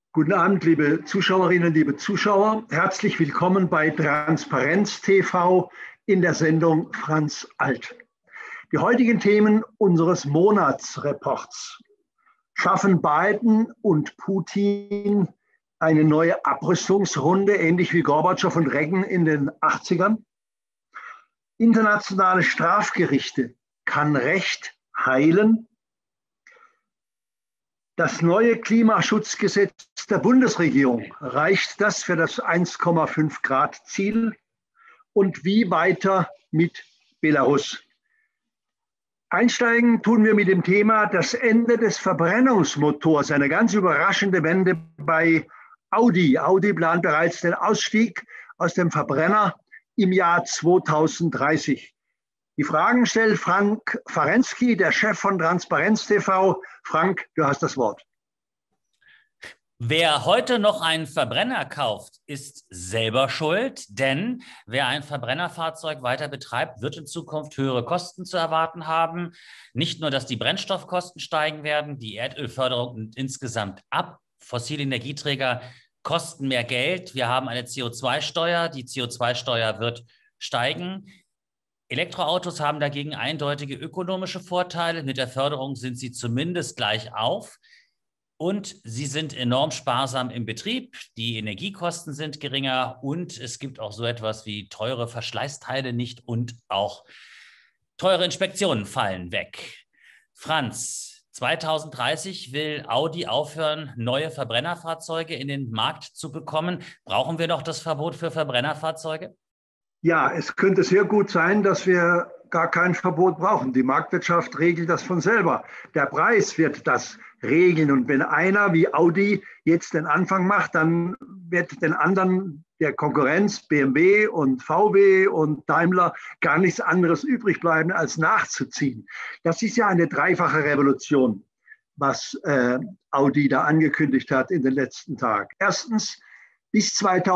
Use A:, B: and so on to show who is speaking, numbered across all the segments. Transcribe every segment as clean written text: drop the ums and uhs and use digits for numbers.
A: Guten Abend, liebe Zuschauerinnen, liebe Zuschauer. Herzlich willkommen bei Transparenz TV in der Sendung Franz Alt. Die heutigen Themen unseres Monatsreports: Schaffen Biden und Putin eine neue Abrüstungsrunde, ähnlich wie Gorbatschow und Reagan in den 80ern? Internationale Strafgerichte: Kann Recht heilen? Das neue Klimaschutzgesetz der Bundesregierung, reicht das für das 1,5 Grad Ziel? Und wie weiter mit Belarus? Einsteigen tun wir mit dem Thema das Ende des Verbrennungsmotors, eine ganz überraschende Wende bei Audi. Audi plant bereits den Ausstieg aus dem Verbrenner im Jahr 2030. Die Fragen stellt Frank Farensky, der Chef von Transparenz TV. Frank, du hast das Wort.
B: Wer heute noch einen Verbrenner kauft, ist selber schuld, denn wer ein Verbrennerfahrzeug weiter betreibt, wird in Zukunft höhere Kosten zu erwarten haben. Nicht nur, dass die Brennstoffkosten steigen werden, die Erdölförderung nimmt insgesamt ab. Fossile Energieträger kosten mehr Geld. Wir haben eine CO2-Steuer. Die CO2-Steuer wird steigen. Elektroautos haben dagegen eindeutige ökonomische Vorteile. Mit der Förderung sind sie zumindest gleich auf. Und sie sind enorm sparsam im Betrieb. Die Energiekosten sind geringer und es gibt auch so etwas wie teure Verschleißteile nicht und auch teure Inspektionen fallen weg. Franz, 2030 will Audi aufhören, neue Verbrennerfahrzeuge in den Markt zu bekommen. Brauchen wir noch das Verbot für Verbrennerfahrzeuge?
A: Ja, es könnte sehr gut sein, dass wir gar kein Verbot brauchen. Die Marktwirtschaft regelt das von selber. Der Preis wird das regeln. Und wenn einer wie Audi jetzt den Anfang macht, dann wird den anderen der Konkurrenz, BMW und VW und Daimler, gar nichts anderes übrig bleiben, als nachzuziehen. Das ist ja eine dreifache Revolution, was Audi da angekündigt hat in den letzten Tagen. Erstens, bis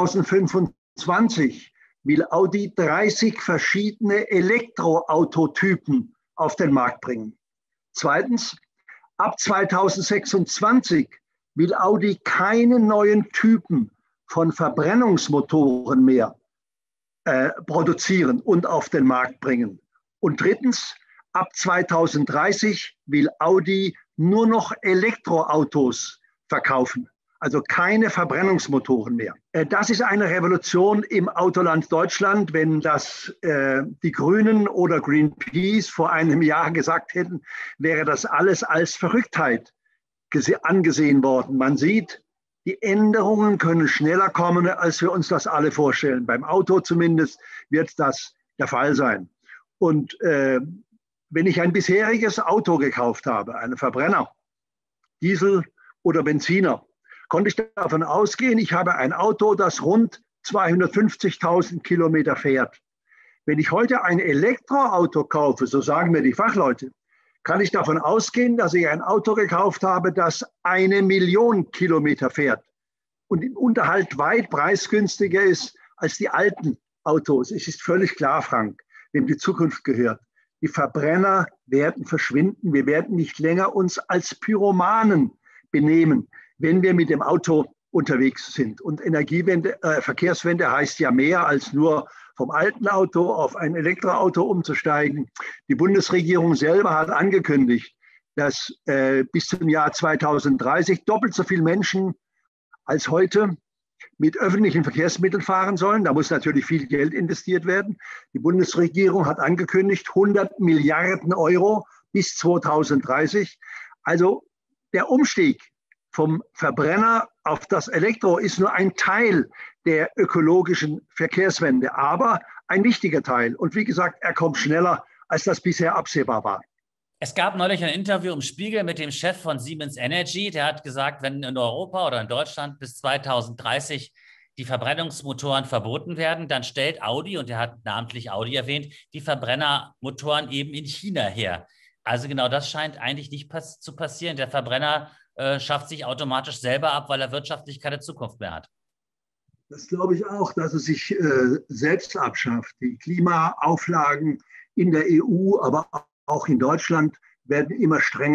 A: 2025 will Audi 30 verschiedene Elektroautotypen auf den Markt bringen. Zweitens, ab 2026 will Audi keine neuen Typen von Verbrennungsmotoren mehr produzieren und auf den Markt bringen. Und drittens, ab 2030 will Audi nur noch Elektroautos verkaufen. Also keine Verbrennungsmotoren mehr. Das ist eine Revolution im Autoland Deutschland. Wenn das die Grünen oder Greenpeace vor einem Jahr gesagt hätten, wäre das alles als Verrücktheit angesehen worden. Man sieht, die Änderungen können schneller kommen, als wir uns das alle vorstellen. Beim Auto zumindest wird das der Fall sein. Und wenn ich ein bisheriges Auto gekauft habe, einen Verbrenner, Diesel oder Benziner, konnte ich davon ausgehen, ich habe ein Auto, das rund 250.000 Kilometer fährt. Wenn ich heute ein Elektroauto kaufe, so sagen mir die Fachleute, kann ich davon ausgehen, dass ich ein Auto gekauft habe, das 1 Million Kilometer fährt und im Unterhalt weit preisgünstiger ist als die alten Autos. Es ist völlig klar, Frank, wem die Zukunft gehört. Die Verbrenner werden verschwinden. Wir werden nicht länger uns als Pyromanen benehmen, wenn wir mit dem Auto unterwegs sind. Und Verkehrswende heißt ja mehr als nur vom alten Auto auf ein Elektroauto umzusteigen. Die Bundesregierung selber hat angekündigt, dass bis zum Jahr 2030 doppelt so viele Menschen als heute mit öffentlichen Verkehrsmitteln fahren sollen. Da muss natürlich viel Geld investiert werden. Die Bundesregierung hat angekündigt, 100 Milliarden Euro bis 2030. Also der Umstieg vom Verbrenner auf das Elektro ist nur ein Teil der ökologischen Verkehrswende, aber ein wichtiger Teil. Und wie gesagt, er kommt schneller, als das bisher absehbar war.
B: Es gab neulich ein Interview im Spiegel mit dem Chef von Siemens Energy. Der hat gesagt, wenn in Europa oder in Deutschland bis 2030 die Verbrennungsmotoren verboten werden, dann stellt Audi, und er hat namentlich Audi erwähnt, die Verbrennermotoren eben in China her. Also genau das scheint eigentlich nicht zu passieren. Der Verbrenner schafft sich automatisch selber ab, weil er wirtschaftlich keine Zukunft mehr hat.
A: Das glaube ich auch, dass es sich selbst abschafft. Die Klimaauflagen in der EU, aber auch in Deutschland werden immer strenger.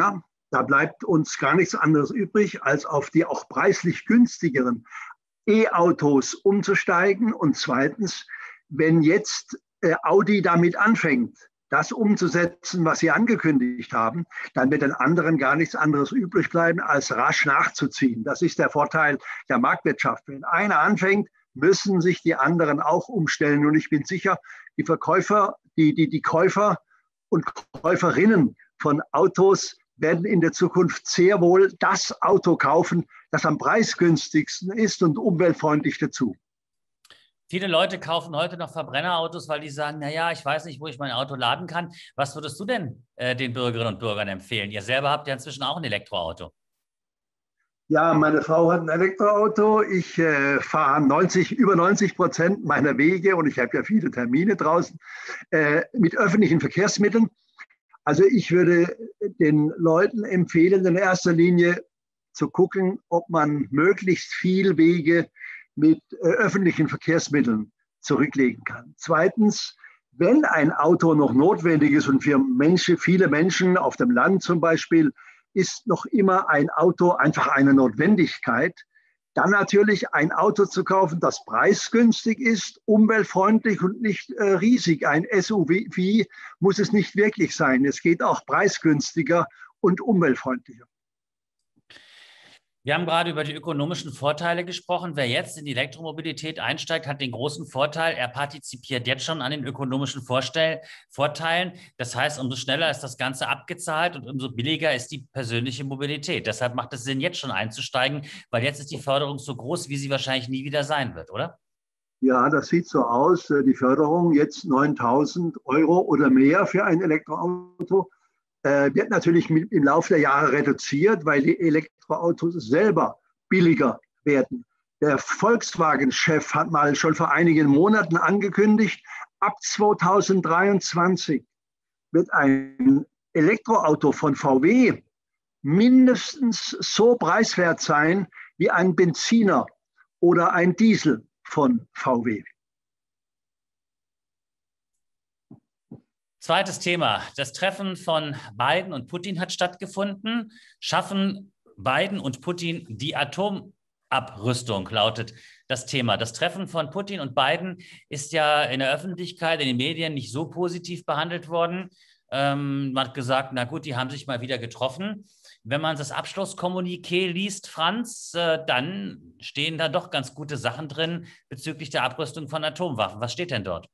A: Da bleibt uns gar nichts anderes übrig, als auf die auch preislich günstigeren E-Autos umzusteigen. Und zweitens, wenn jetzt Audi damit anfängt, das umzusetzen, was sie angekündigt haben, dann wird den anderen gar nichts anderes übrig bleiben, als rasch nachzuziehen. Das ist der Vorteil der Marktwirtschaft. Wenn einer anfängt, müssen sich die anderen auch umstellen. Und ich bin sicher, die Verkäufer, die Käufer und Käuferinnen von Autos werden in der Zukunft sehr wohl das Auto kaufen, das am preisgünstigsten ist und umweltfreundlich dazu.
B: Viele Leute kaufen heute noch Verbrennerautos, weil die sagen, naja, ich weiß nicht, wo ich mein Auto laden kann. Was würdest du denn den Bürgerinnen und Bürgern empfehlen? Ihr selber habt ja inzwischen auch ein Elektroauto.
A: Ja, meine Frau hat ein Elektroauto. Ich fahre über 90% meiner Wege, und ich habe ja viele Termine draußen, mit öffentlichen Verkehrsmitteln. Also ich würde den Leuten empfehlen, in erster Linie zu gucken, ob man möglichst viel Wege mit öffentlichen Verkehrsmitteln zurücklegen kann. Zweitens, wenn ein Auto noch notwendig ist, und für viele Menschen auf dem Land zum Beispiel ist noch immer ein Auto einfach eine Notwendigkeit, dann natürlich ein Auto zu kaufen, das preisgünstig ist, umweltfreundlich und nicht riesig. Ein SUV muss es nicht wirklich sein. Es geht auch preisgünstiger und umweltfreundlicher.
B: Wir haben gerade über die ökonomischen Vorteile gesprochen. Wer jetzt in die Elektromobilität einsteigt, hat den großen Vorteil, er partizipiert jetzt schon an den ökonomischen Vorteilen. Das heißt, umso schneller ist das Ganze abgezahlt und umso billiger ist die persönliche Mobilität. Deshalb macht es Sinn, jetzt schon einzusteigen, weil jetzt ist die Förderung so groß, wie sie wahrscheinlich nie wieder sein wird, oder?
A: Ja, das sieht so aus. Die Förderung jetzt 9.000 Euro oder mehr für ein Elektroauto. Wird natürlich im Laufe der Jahre reduziert, weil die Elektroautos selber billiger werden. Der Volkswagen-Chef hat mal schon vor einigen Monaten angekündigt, ab 2023 wird ein Elektroauto von VW mindestens so preiswert sein wie ein Benziner oder ein Diesel von VW.
B: Zweites Thema. Das Treffen von Biden und Putin hat stattgefunden. Schaffen Biden und Putin die Atomabrüstung, lautet das Thema. Das Treffen von Putin und Biden ist ja in der Öffentlichkeit, in den Medien nicht so positiv behandelt worden. Man hat gesagt, na gut, die haben sich mal wieder getroffen. Wenn man das Abschlusskommuniqué liest, Franz, dann stehen da doch ganz gute Sachen drin bezüglich der Abrüstung von Atomwaffen. Was steht denn dort?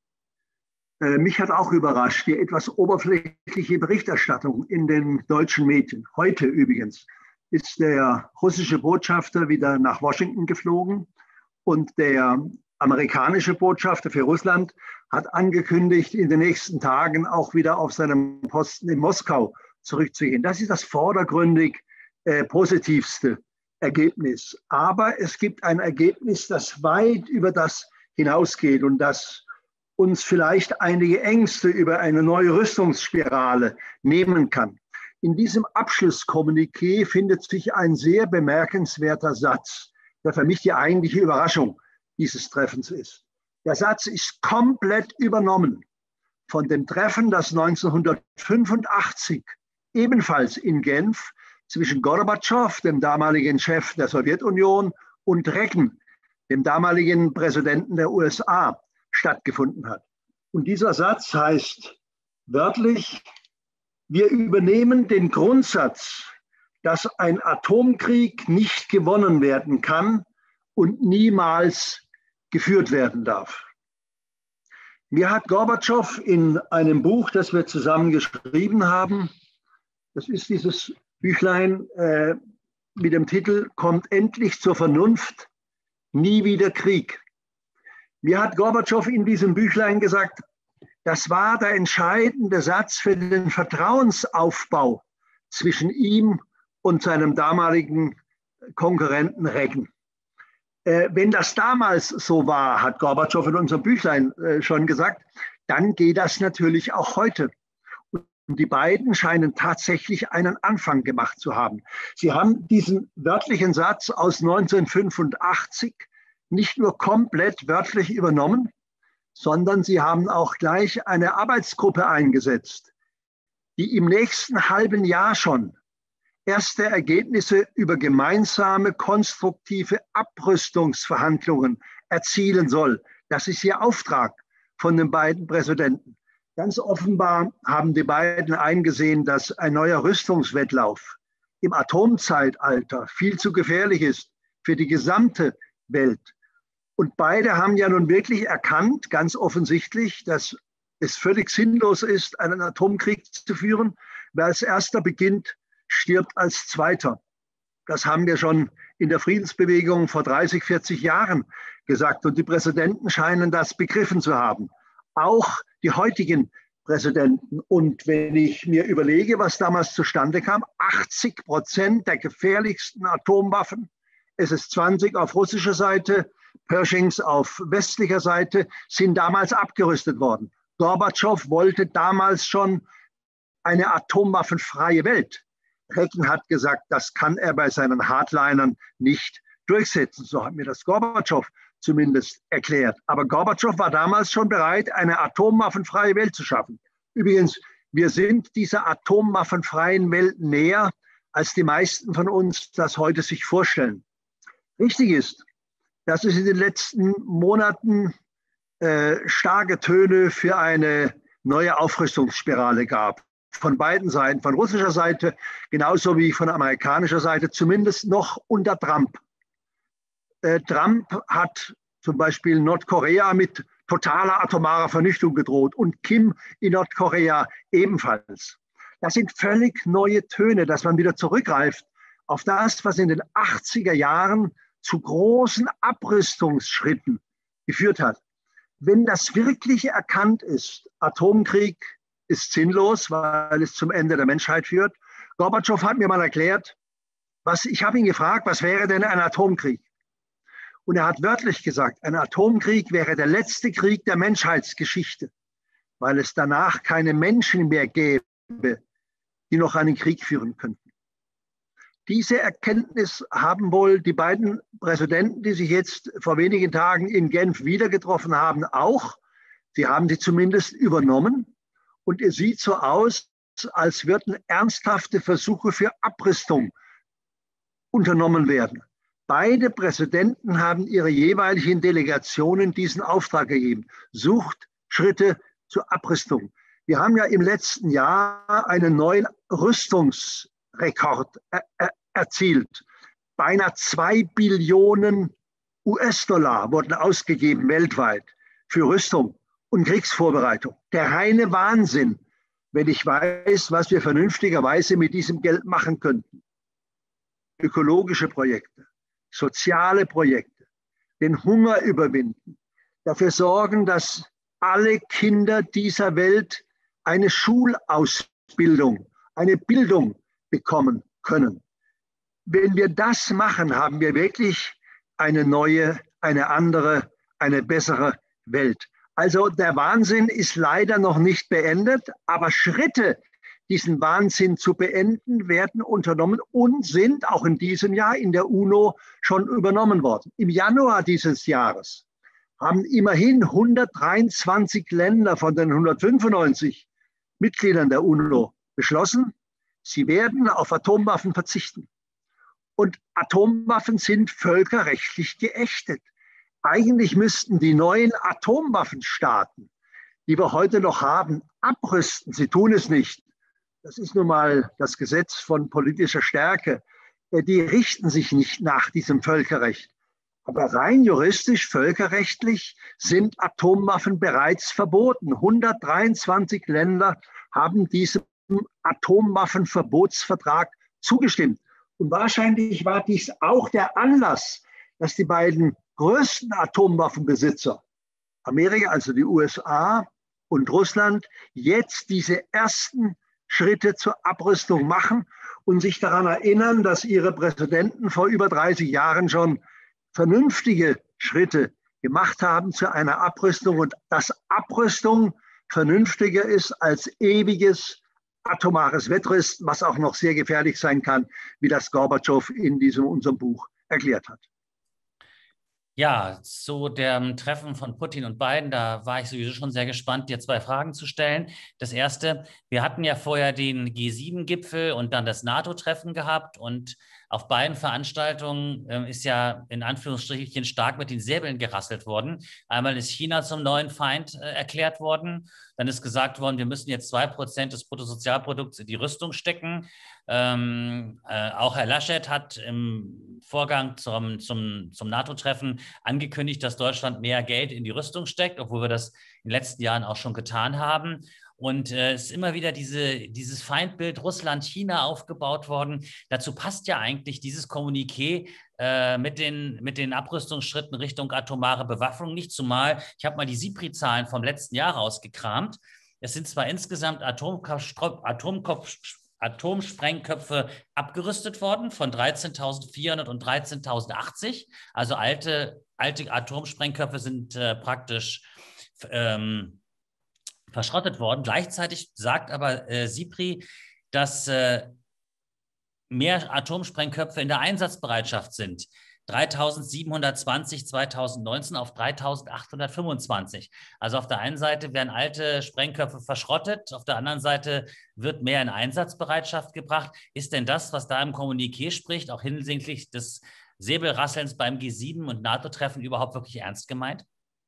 A: Mich hat auch überrascht die etwas oberflächliche Berichterstattung in den deutschen Medien. Heute übrigens ist der russische Botschafter wieder nach Washington geflogen und der amerikanische Botschafter für Russland hat angekündigt, in den nächsten Tagen auch wieder auf seinem Posten in Moskau zurückzugehen. Das ist das vordergründig positivste Ergebnis. Aber es gibt ein Ergebnis, das weit über das hinausgeht und das uns vielleicht einige Ängste über eine neue Rüstungsspirale nehmen kann. In diesem Abschlusskommuniqué findet sich ein sehr bemerkenswerter Satz, der für mich die eigentliche Überraschung dieses Treffens ist. Der Satz ist komplett übernommen von dem Treffen, das 1985 ebenfalls in Genf zwischen Gorbatschow, dem damaligen Chef der Sowjetunion, und Reagan, dem damaligen Präsidenten der USA, stattgefunden hat. Und dieser Satz heißt wörtlich: Wir übernehmen den Grundsatz, dass ein Atomkrieg nicht gewonnen werden kann und niemals geführt werden darf. Mir hat Gorbatschow in einem Buch, das wir zusammen geschrieben haben, das ist dieses Büchlein mit dem Titel Kommt endlich zur Vernunft, nie wieder Krieg. Mir hat Gorbatschow in diesem Büchlein gesagt, das war der entscheidende Satz für den Vertrauensaufbau zwischen ihm und seinem damaligen Konkurrenten Reagan. Wenn das damals so war, hat Gorbatschow in unserem Büchlein schon gesagt, dann geht das natürlich auch heute. Und die beiden scheinen tatsächlich einen Anfang gemacht zu haben. Sie haben diesen wörtlichen Satz aus 1985 nicht nur komplett wörtlich übernommen, sondern sie haben auch gleich eine Arbeitsgruppe eingesetzt, die im nächsten halben Jahr schon erste Ergebnisse über gemeinsame konstruktive Abrüstungsverhandlungen erzielen soll. Das ist ihr Auftrag von den beiden Präsidenten. Ganz offenbar haben die beiden eingesehen, dass ein neuer Rüstungswettlauf im Atomzeitalter viel zu gefährlich ist für die gesamte Welt. Und beide haben ja nun wirklich erkannt, ganz offensichtlich, dass es völlig sinnlos ist, einen Atomkrieg zu führen. Wer als Erster beginnt, stirbt als Zweiter. Das haben wir schon in der Friedensbewegung vor 30, 40 Jahren gesagt. Und die Präsidenten scheinen das begriffen zu haben. Auch die heutigen Präsidenten. Und wenn ich mir überlege, was damals zustande kam, 80% der gefährlichsten Atomwaffen, SS-20 auf russischer Seite, Pershings auf westlicher Seite, sind damals abgerüstet worden. Gorbatschow wollte damals schon eine atomwaffenfreie Welt. Reagan hat gesagt, das kann er bei seinen Hardlinern nicht durchsetzen. So hat mir das Gorbatschow zumindest erklärt. Aber Gorbatschow war damals schon bereit, eine atomwaffenfreie Welt zu schaffen. Übrigens, wir sind dieser atomwaffenfreien Welt näher, als die meisten von uns das heute sich vorstellen. Richtig ist, dass es in den letzten Monaten starke Töne für eine neue Aufrüstungsspirale gab. Von beiden Seiten, von russischer Seite genauso wie von amerikanischer Seite, zumindest noch unter Trump. Trump hat zum Beispiel Nordkorea mit totaler atomarer Vernichtung gedroht und Kim in Nordkorea ebenfalls. Das sind völlig neue Töne, dass man wieder zurückgreift auf das, was in den 80er Jahren zu großen Abrüstungsschritten geführt hat. Wenn das wirklich erkannt ist, Atomkrieg ist sinnlos, weil es zum Ende der Menschheit führt. Gorbatschow hat mir mal erklärt, ich habe ihn gefragt, was wäre denn ein Atomkrieg? Und er hat wörtlich gesagt, ein Atomkrieg wäre der letzte Krieg der Menschheitsgeschichte, weil es danach keine Menschen mehr gäbe, die noch einen Krieg führen könnten. Diese Erkenntnis haben wohl die beiden Präsidenten, die sich jetzt vor wenigen Tagen in Genf wieder getroffen haben, auch. Sie haben sie zumindest übernommen. Und es sieht so aus, als würden ernsthafte Versuche für Abrüstung unternommen werden. Beide Präsidenten haben ihre jeweiligen Delegationen diesen Auftrag gegeben. Sucht Schritte zur Abrüstung. Wir haben ja im letzten Jahr einen neuen Rüstungsrekord erzielt. Beinahe 2 Billionen US-Dollar wurden ausgegeben weltweit für Rüstung und Kriegsvorbereitung. Der reine Wahnsinn, wenn ich weiß, was wir vernünftigerweise mit diesem Geld machen könnten. Ökologische Projekte, soziale Projekte, den Hunger überwinden, dafür sorgen, dass alle Kinder dieser Welt eine Schulausbildung, eine Bildung bekommen können. Wenn wir das machen, haben wir wirklich eine neue, eine andere, eine bessere Welt. Also der Wahnsinn ist leider noch nicht beendet, aber Schritte, diesen Wahnsinn zu beenden, werden unternommen und sind auch in diesem Jahr in der UNO schon übernommen worden. Im Januar dieses Jahres haben immerhin 123 Länder von den 195 Mitgliedern der UNO beschlossen, sie werden auf Atomwaffen verzichten. Und Atomwaffen sind völkerrechtlich geächtet. Eigentlich müssten die neuen Atomwaffenstaaten, die wir heute noch haben, abrüsten. Sie tun es nicht. Das ist nun mal das Gesetz von politischer Stärke. Die richten sich nicht nach diesem Völkerrecht. Aber rein juristisch, völkerrechtlich sind Atomwaffen bereits verboten. 123 Länder haben diesem Atomwaffenverbotsvertrag zugestimmt. Und wahrscheinlich war dies auch der Anlass, dass die beiden größten Atomwaffenbesitzer, Amerika, also die USA und Russland, jetzt diese ersten Schritte zur Abrüstung machen und sich daran erinnern, dass ihre Präsidenten vor über 30 Jahren schon vernünftige Schritte gemacht haben zu einer Abrüstung und dass Abrüstung vernünftiger ist als ewiges atomares Wettrüsten, was auch noch sehr gefährlich sein kann, wie das Gorbatschow in unserem Buch erklärt hat.
B: Ja, zu dem Treffen von Putin und Biden, da war ich sowieso schon sehr gespannt, dir zwei Fragen zu stellen. Das erste, wir hatten ja vorher den G7-Gipfel und dann das NATO-Treffen gehabt und auf beiden Veranstaltungen ist ja in Anführungsstrichen stark mit den Säbeln gerasselt worden. Einmal ist China zum neuen Feind erklärt worden, dann ist gesagt worden, wir müssen jetzt 2% des Bruttosozialprodukts in die Rüstung stecken. Auch Herr Laschet hat im Vorgang zum NATO-Treffen angekündigt, dass Deutschland mehr Geld in die Rüstung steckt, obwohl wir das in den letzten Jahren auch schon getan haben. Und es ist immer wieder dieses Feindbild Russland-China aufgebaut worden. Dazu passt ja eigentlich dieses Kommuniqué mit den Abrüstungsschritten Richtung atomare Bewaffnung nicht, zumal ich habe mal die SIPRI-Zahlen vom letzten Jahr rausgekramt. Es sind zwar insgesamt Atomsprengköpfe abgerüstet worden von 13.400 und 13.080. Also alte Atomsprengköpfe sind praktisch verschrottet worden. Gleichzeitig sagt aber SIPRI, dass mehr Atomsprengköpfe in der Einsatzbereitschaft sind. 3.720 2019 auf 3.825. Also auf der einen Seite werden alte Sprengköpfe verschrottet, auf der anderen Seite wird mehr in Einsatzbereitschaft gebracht. Ist denn das, was da im Kommuniqué spricht, auch hinsichtlich des Säbelrasselns beim G7 und NATO-Treffen überhaupt wirklich ernst gemeint?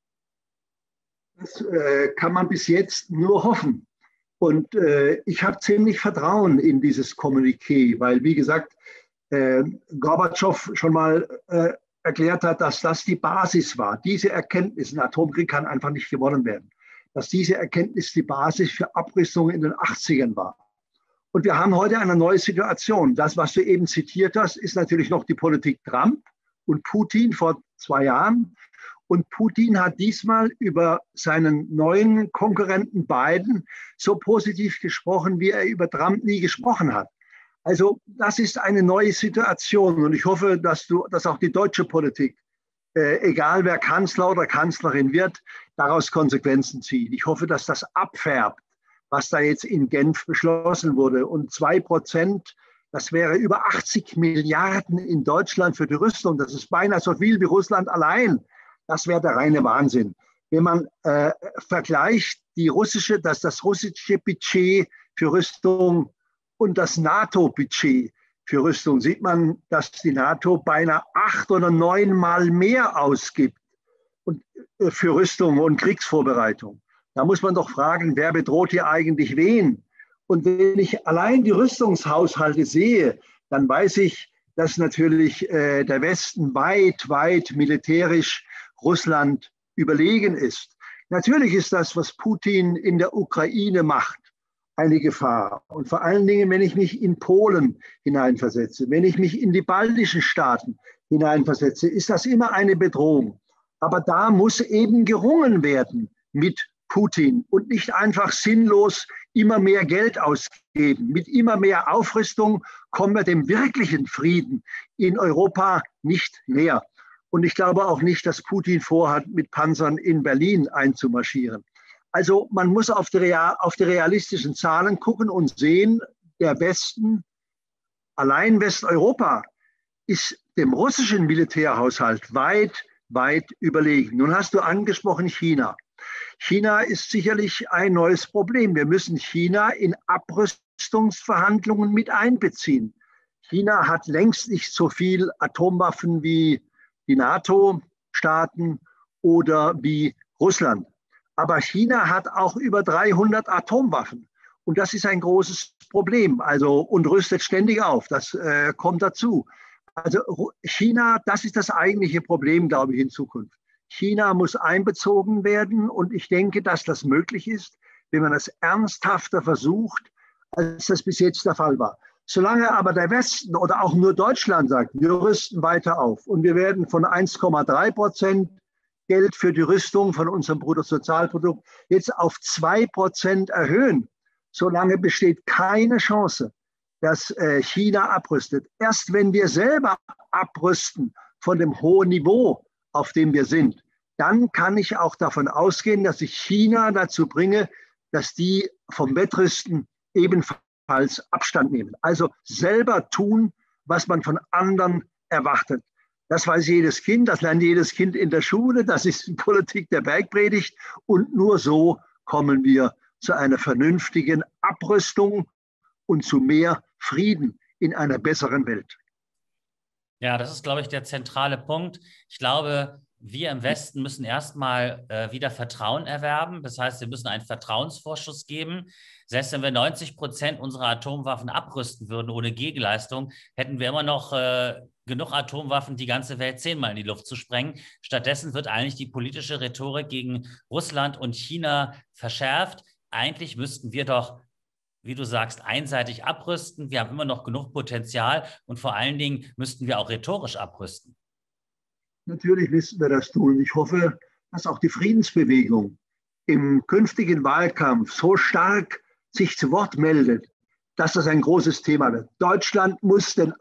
A: Das kann man bis jetzt nur hoffen. Und ich habe ziemlich Vertrauen in dieses Kommuniqué, weil, wie gesagt, Gorbatschow schon mal erklärt hat, dass das die Basis war. Diese Erkenntnis, ein Atomkrieg kann einfach nicht gewonnen werden, dass diese Erkenntnis die Basis für Abrüstung in den 80ern war. Und wir haben heute eine neue Situation. Das, was du eben zitiert hast, ist natürlich noch die Politik Trump und Putin vor 2 Jahren. Und Putin hat diesmal über seinen neuen Konkurrenten Biden so positiv gesprochen, wie er über Trump nie gesprochen hat. Also das ist eine neue Situation und ich hoffe, dass auch die deutsche Politik, egal wer Kanzler oder Kanzlerin wird, daraus Konsequenzen zieht. Ich hoffe, dass das abfärbt, was da jetzt in Genf beschlossen wurde. Und 2%, das wäre über 80 Milliarden in Deutschland für die Rüstung. Das ist beinahe so viel wie Russland allein. Das wäre der reine Wahnsinn. Wenn man vergleicht das russische Budget für Rüstung und das NATO-Budget für Rüstung, sieht man, dass die NATO beinahe 8 oder 9 Mal mehr ausgibt für Rüstung und Kriegsvorbereitung. Da muss man doch fragen, wer bedroht hier eigentlich wen? Und wenn ich allein die Rüstungshaushalte sehe, dann weiß ich, dass natürlich der Westen weit militärisch Russland überlegen ist. Natürlich ist das, was Putin in der Ukraine macht, eine Gefahr. Und vor allen Dingen, wenn ich mich in Polen hineinversetze, wenn ich mich in die baltischen Staaten hineinversetze, ist das immer eine Bedrohung. Aber da muss eben gerungen werden mit Putin und nicht einfach sinnlos immer mehr Geld ausgeben. Mit immer mehr Aufrüstung kommen wir dem wirklichen Frieden in Europa nicht näher. Und ich glaube auch nicht, dass Putin vorhat, mit Panzern in Berlin einzumarschieren. Also man muss auf die realistischen Zahlen gucken und sehen, der Westen, allein Westeuropa, ist dem russischen Militärhaushalt weit überlegen. Nun hast du angesprochen China. China ist sicherlich ein neues Problem. Wir müssen China in Abrüstungsverhandlungen mit einbeziehen. China hat längst nicht so viel Atomwaffen wie die NATO-Staaten oder wie Russland. Aber China hat auch über 300 Atomwaffen. Und das ist ein großes Problem. Und rüstet ständig auf. Das kommt dazu. Also China, das ist das eigentliche Problem, glaube ich, in Zukunft. China muss einbezogen werden. Und ich denke, dass das möglich ist, wenn man es ernsthafter versucht, als das bis jetzt der Fall war. Solange aber der Westen oder auch nur Deutschland sagt, wir rüsten weiter auf und wir werden von 1,3% Geld für die Rüstung von unserem Bruttosozialprodukt jetzt auf 2% erhöhen, solange besteht keine Chance, dass China abrüstet. Erst wenn wir selber abrüsten von dem hohen Niveau, auf dem wir sind, dann kann ich auch davon ausgehen, dass ich China dazu bringe, dass die vom Wettrüsten ebenfalls Abstand nehmen. Also selber tun, was man von anderen erwartet. Das weiß jedes Kind, das lernt jedes Kind in der Schule, das ist die Politik der Bergpredigt. Und nur so kommen wir zu einer vernünftigen Abrüstung und zu mehr Frieden in einer besseren Welt.
B: Ja, das ist, glaube ich, der zentrale Punkt. Ich glaube, wir im Westen müssen erstmal wieder Vertrauen erwerben. Das heißt, wir müssen einen Vertrauensvorschuss geben. Selbst wenn wir 90% unserer Atomwaffen abrüsten würden ohne Gegenleistung, hätten wir immer noch genug Atomwaffen, die ganze Welt 10-mal in die Luft zu sprengen. Stattdessen wird eigentlich die politische Rhetorik gegen Russland und China verschärft. Eigentlich müssten wir doch, wie du sagst, einseitig abrüsten. Wir haben immer noch genug Potenzial und vor allen Dingen müssten wir auch rhetorisch abrüsten.
A: Natürlich müssen wir das tun. Ich hoffe, dass auch die Friedensbewegung im künftigen Wahlkampf so stark sich zu Wort meldet, dass das ein großes Thema wird. Deutschland muss dem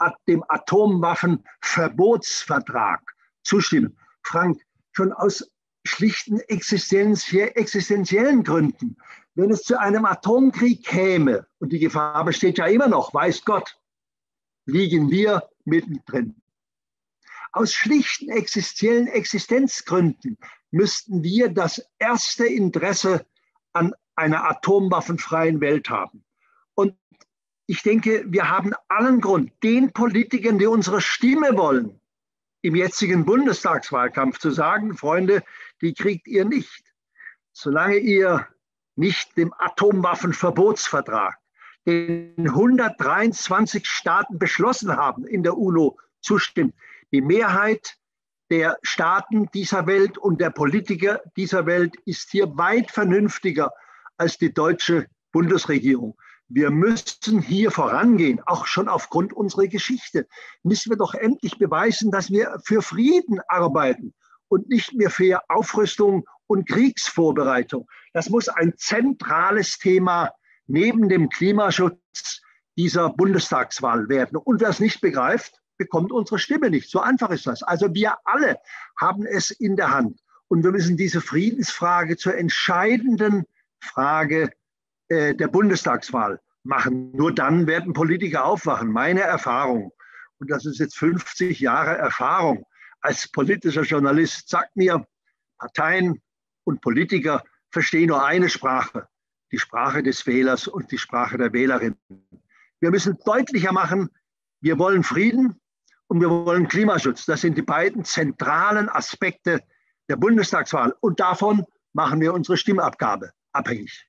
A: Atomwaffenverbotsvertrag zustimmen. Frank, schon aus schlichten existenziellen Gründen, wenn es zu einem Atomkrieg käme, und die Gefahr besteht ja immer noch, weiß Gott, liegen wir mittendrin. Aus schlichten Existenzgründen müssten wir das erste Interesse an einer atomwaffenfreien Welt haben. Und ich denke, wir haben allen Grund, den Politikern, die unsere Stimme wollen, im jetzigen Bundestagswahlkampf zu sagen, Freunde, die kriegt ihr nicht. Solange ihr nicht dem Atomwaffenverbotsvertrag, den 123 Staaten beschlossen haben, in der UNO zustimmt. Die Mehrheit der Staaten dieser Welt und der Politiker dieser Welt ist hier weit vernünftiger als die deutsche Bundesregierung. Wir müssen hier vorangehen, auch schon aufgrund unserer Geschichte. Müssen wir doch endlich beweisen, dass wir für Frieden arbeiten und nicht mehr für Aufrüstung und Kriegsvorbereitung. Das muss ein zentrales Thema neben dem Klimaschutz dieser Bundestagswahl werden. Und wer es nicht begreift, bekommt unsere Stimme nicht. So einfach ist das. Also wir alle haben es in der Hand. Und wir müssen diese Friedensfrage zur entscheidenden Frage der Bundestagswahl machen. Nur dann werden Politiker aufwachen. Meine Erfahrung, und das ist jetzt 50 Jahre Erfahrung als politischer Journalist, sagt mir, Parteien und Politiker verstehen nur eine Sprache, die Sprache des Wählers und die Sprache der Wählerin. Wir müssen deutlicher machen, wir wollen Frieden und wir wollen Klimaschutz. Das sind die beiden zentralen Aspekte der Bundestagswahl. Und davon machen wir unsere Stimmabgabe abhängig.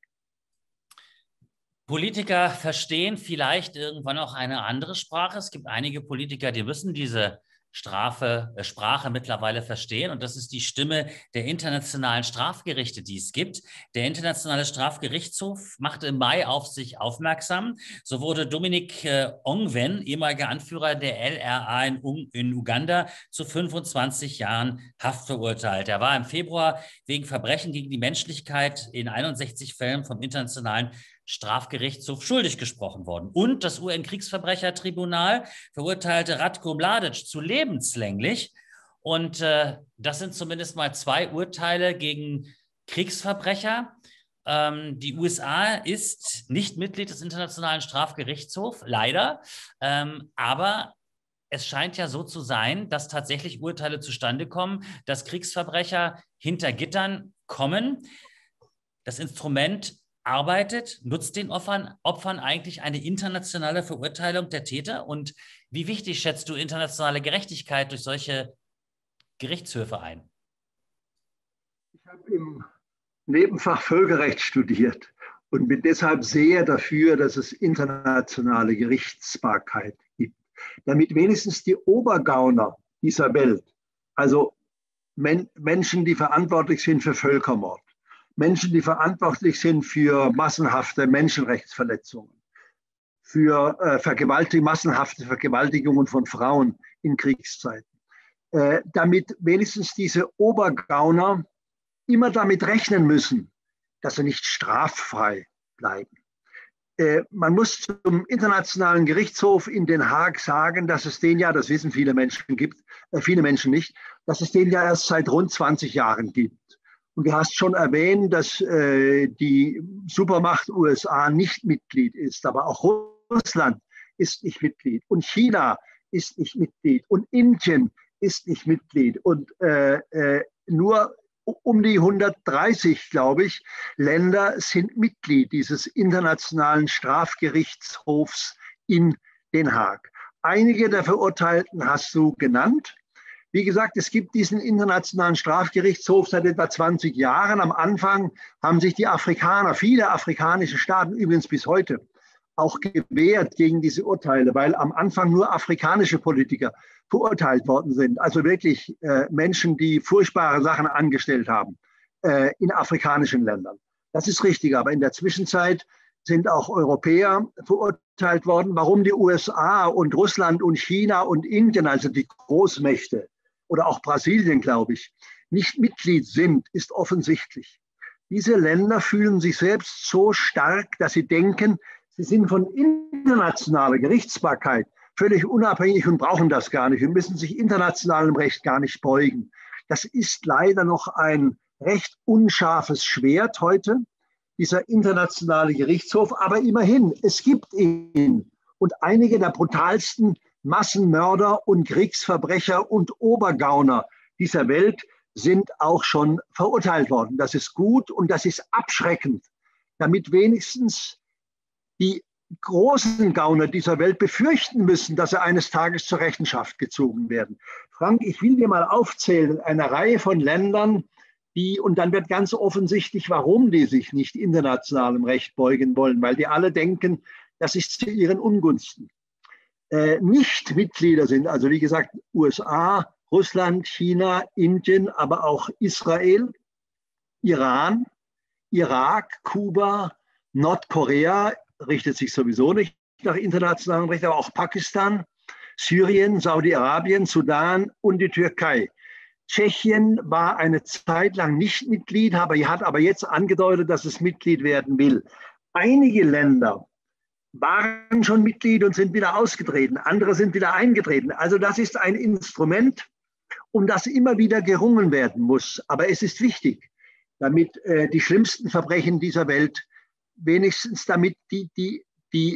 B: Politiker verstehen vielleicht irgendwann auch eine andere Sprache. Es gibt einige Politiker, die müssen diese Sprache mittlerweile verstehen. Und das ist die Stimme der internationalen Strafgerichte, die es gibt. Der Internationale Strafgerichtshof machte im Mai auf sich aufmerksam. So wurde Dominic Ongwen, ehemaliger Anführer der LRA in Uganda, zu 25 Jahren Haft verurteilt. Er war im Februar wegen Verbrechen gegen die Menschlichkeit in 61 Fällen vom Internationalen Strafgerichtshof schuldig gesprochen worden. Und das UN-Kriegsverbrechertribunal verurteilte Ratko Mladic zu lebenslänglich. Und das sind zumindest mal 2 Urteile gegen Kriegsverbrecher. Die USA ist nicht Mitglied des Internationalen Strafgerichtshofs, leider. Aber es scheint ja so zu sein, dass tatsächlich Urteile zustande kommen, dass Kriegsverbrecher hinter Gittern kommen. Das Instrument arbeitet, nutzt den Opfern eigentlich eine internationale Verurteilung der Täter? Und wie wichtig schätzt du internationale Gerechtigkeit durch solche Gerichtshöfe ein?
A: Ich habe im Nebenfach Völkerrecht studiert und bin deshalb sehr dafür, dass es internationale Gerichtsbarkeit gibt, damit wenigstens die Obergauner dieser Welt, also Menschen, die verantwortlich sind für Völkermord, Menschen, die verantwortlich sind für massenhafte Menschenrechtsverletzungen, für massenhafte Vergewaltigungen von Frauen in Kriegszeiten, damit wenigstens diese Obergauner immer damit rechnen müssen, dass sie nicht straffrei bleiben. Man muss zum Internationalen Gerichtshof in Den Haag sagen, dass es den ja, das wissen viele Menschen nicht, dass es den ja erst seit rund 20 Jahren gibt. Und du hast schon erwähnt, dass die Supermacht USA nicht Mitglied ist, aber auch Russland ist nicht Mitglied und China ist nicht Mitglied und Indien ist nicht Mitglied. Und nur um die 130, glaube ich, Länder sind Mitglied dieses Internationalen Strafgerichtshofs in Den Haag. Einige der Verurteilten hast du genannt. Wie gesagt, es gibt diesen Internationalen Strafgerichtshof seit etwa 20 Jahren. Am Anfang haben sich die Afrikaner, viele afrikanische Staaten, übrigens bis heute, auch gewehrt gegen diese Urteile, weil am Anfang nur afrikanische Politiker verurteilt worden sind. Also wirklich Menschen, die furchtbare Sachen angestellt haben in afrikanischen Ländern. Das ist richtig, aber in der Zwischenzeit sind auch Europäer verurteilt worden. Warum die USA und Russland und China und Indien, also die Großmächte, oder auch Brasilien, glaube ich, nicht Mitglied sind, ist offensichtlich. Diese Länder fühlen sich selbst so stark, dass sie denken, sie sind von internationaler Gerichtsbarkeit völlig unabhängig und brauchen das gar nicht. Wir müssen sich internationalem Recht gar nicht beugen. Das ist leider noch ein recht unscharfes Schwert heute, dieser internationale Gerichtshof. Aber immerhin, es gibt ihn. Und einige der brutalsten Massenmörder und Kriegsverbrecher und Obergauner dieser Welt sind auch schon verurteilt worden. Das ist gut und das ist abschreckend, damit wenigstens die großen Gauner dieser Welt befürchten müssen, dass sie eines Tages zur Rechenschaft gezogen werden. Frank, ich will dir mal aufzählen, eine Reihe von Ländern, die, und dann wird ganz offensichtlich, warum die sich nicht internationalem Recht beugen wollen, weil die alle denken, das ist zu ihren Ungunsten. Nicht Mitglieder sind, also wie gesagt, USA, Russland, China, Indien, aber auch Israel, Iran, Irak, Kuba, Nordkorea, richtet sich sowieso nicht nach internationalem Recht, aber auch Pakistan, Syrien, Saudi-Arabien, Sudan und die Türkei. Tschechien war eine Zeit lang nicht Mitglied, hat aber jetzt angedeutet, dass es Mitglied werden will. Einige Länder waren schon Mitglied und sind wieder ausgetreten. Andere sind wieder eingetreten. Also das ist ein Instrument, um das immer wieder gerungen werden muss. Aber es ist wichtig, damit die schlimmsten Verbrechen dieser Welt, wenigstens damit die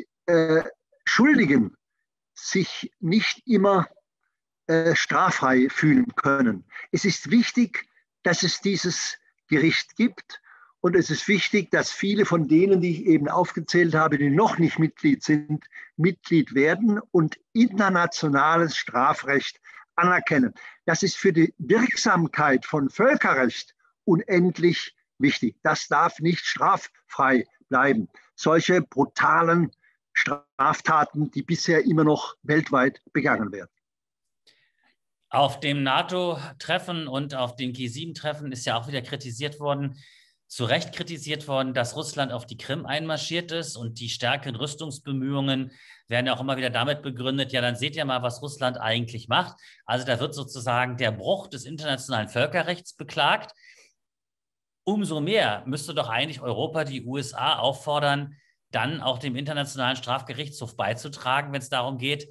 A: Schuldigen sich nicht immer straffrei fühlen können. Es ist wichtig, dass es dieses Gericht gibt. Und es ist wichtig, dass viele von denen, die ich eben aufgezählt habe, die noch nicht Mitglied sind, Mitglied werden und internationales Strafrecht anerkennen. Das ist für die Wirksamkeit von Völkerrecht unendlich wichtig. Das darf nicht straffrei bleiben. Solche brutalen Straftaten, die bisher immer noch weltweit begangen werden.
B: Auf dem NATO-Treffen und auf dem G7-Treffen ist ja auch wieder kritisiert worden, zu Recht kritisiert worden, dass Russland auf die Krim einmarschiert ist, und die stärkeren Rüstungsbemühungen werden ja auch immer wieder damit begründet, ja, dann seht ihr mal, was Russland eigentlich macht. Also da wird sozusagen der Bruch des internationalen Völkerrechts beklagt. Umso mehr müsste doch eigentlich Europa die USA auffordern, dann auch dem Internationalen Strafgerichtshof beizutragen, wenn es darum geht,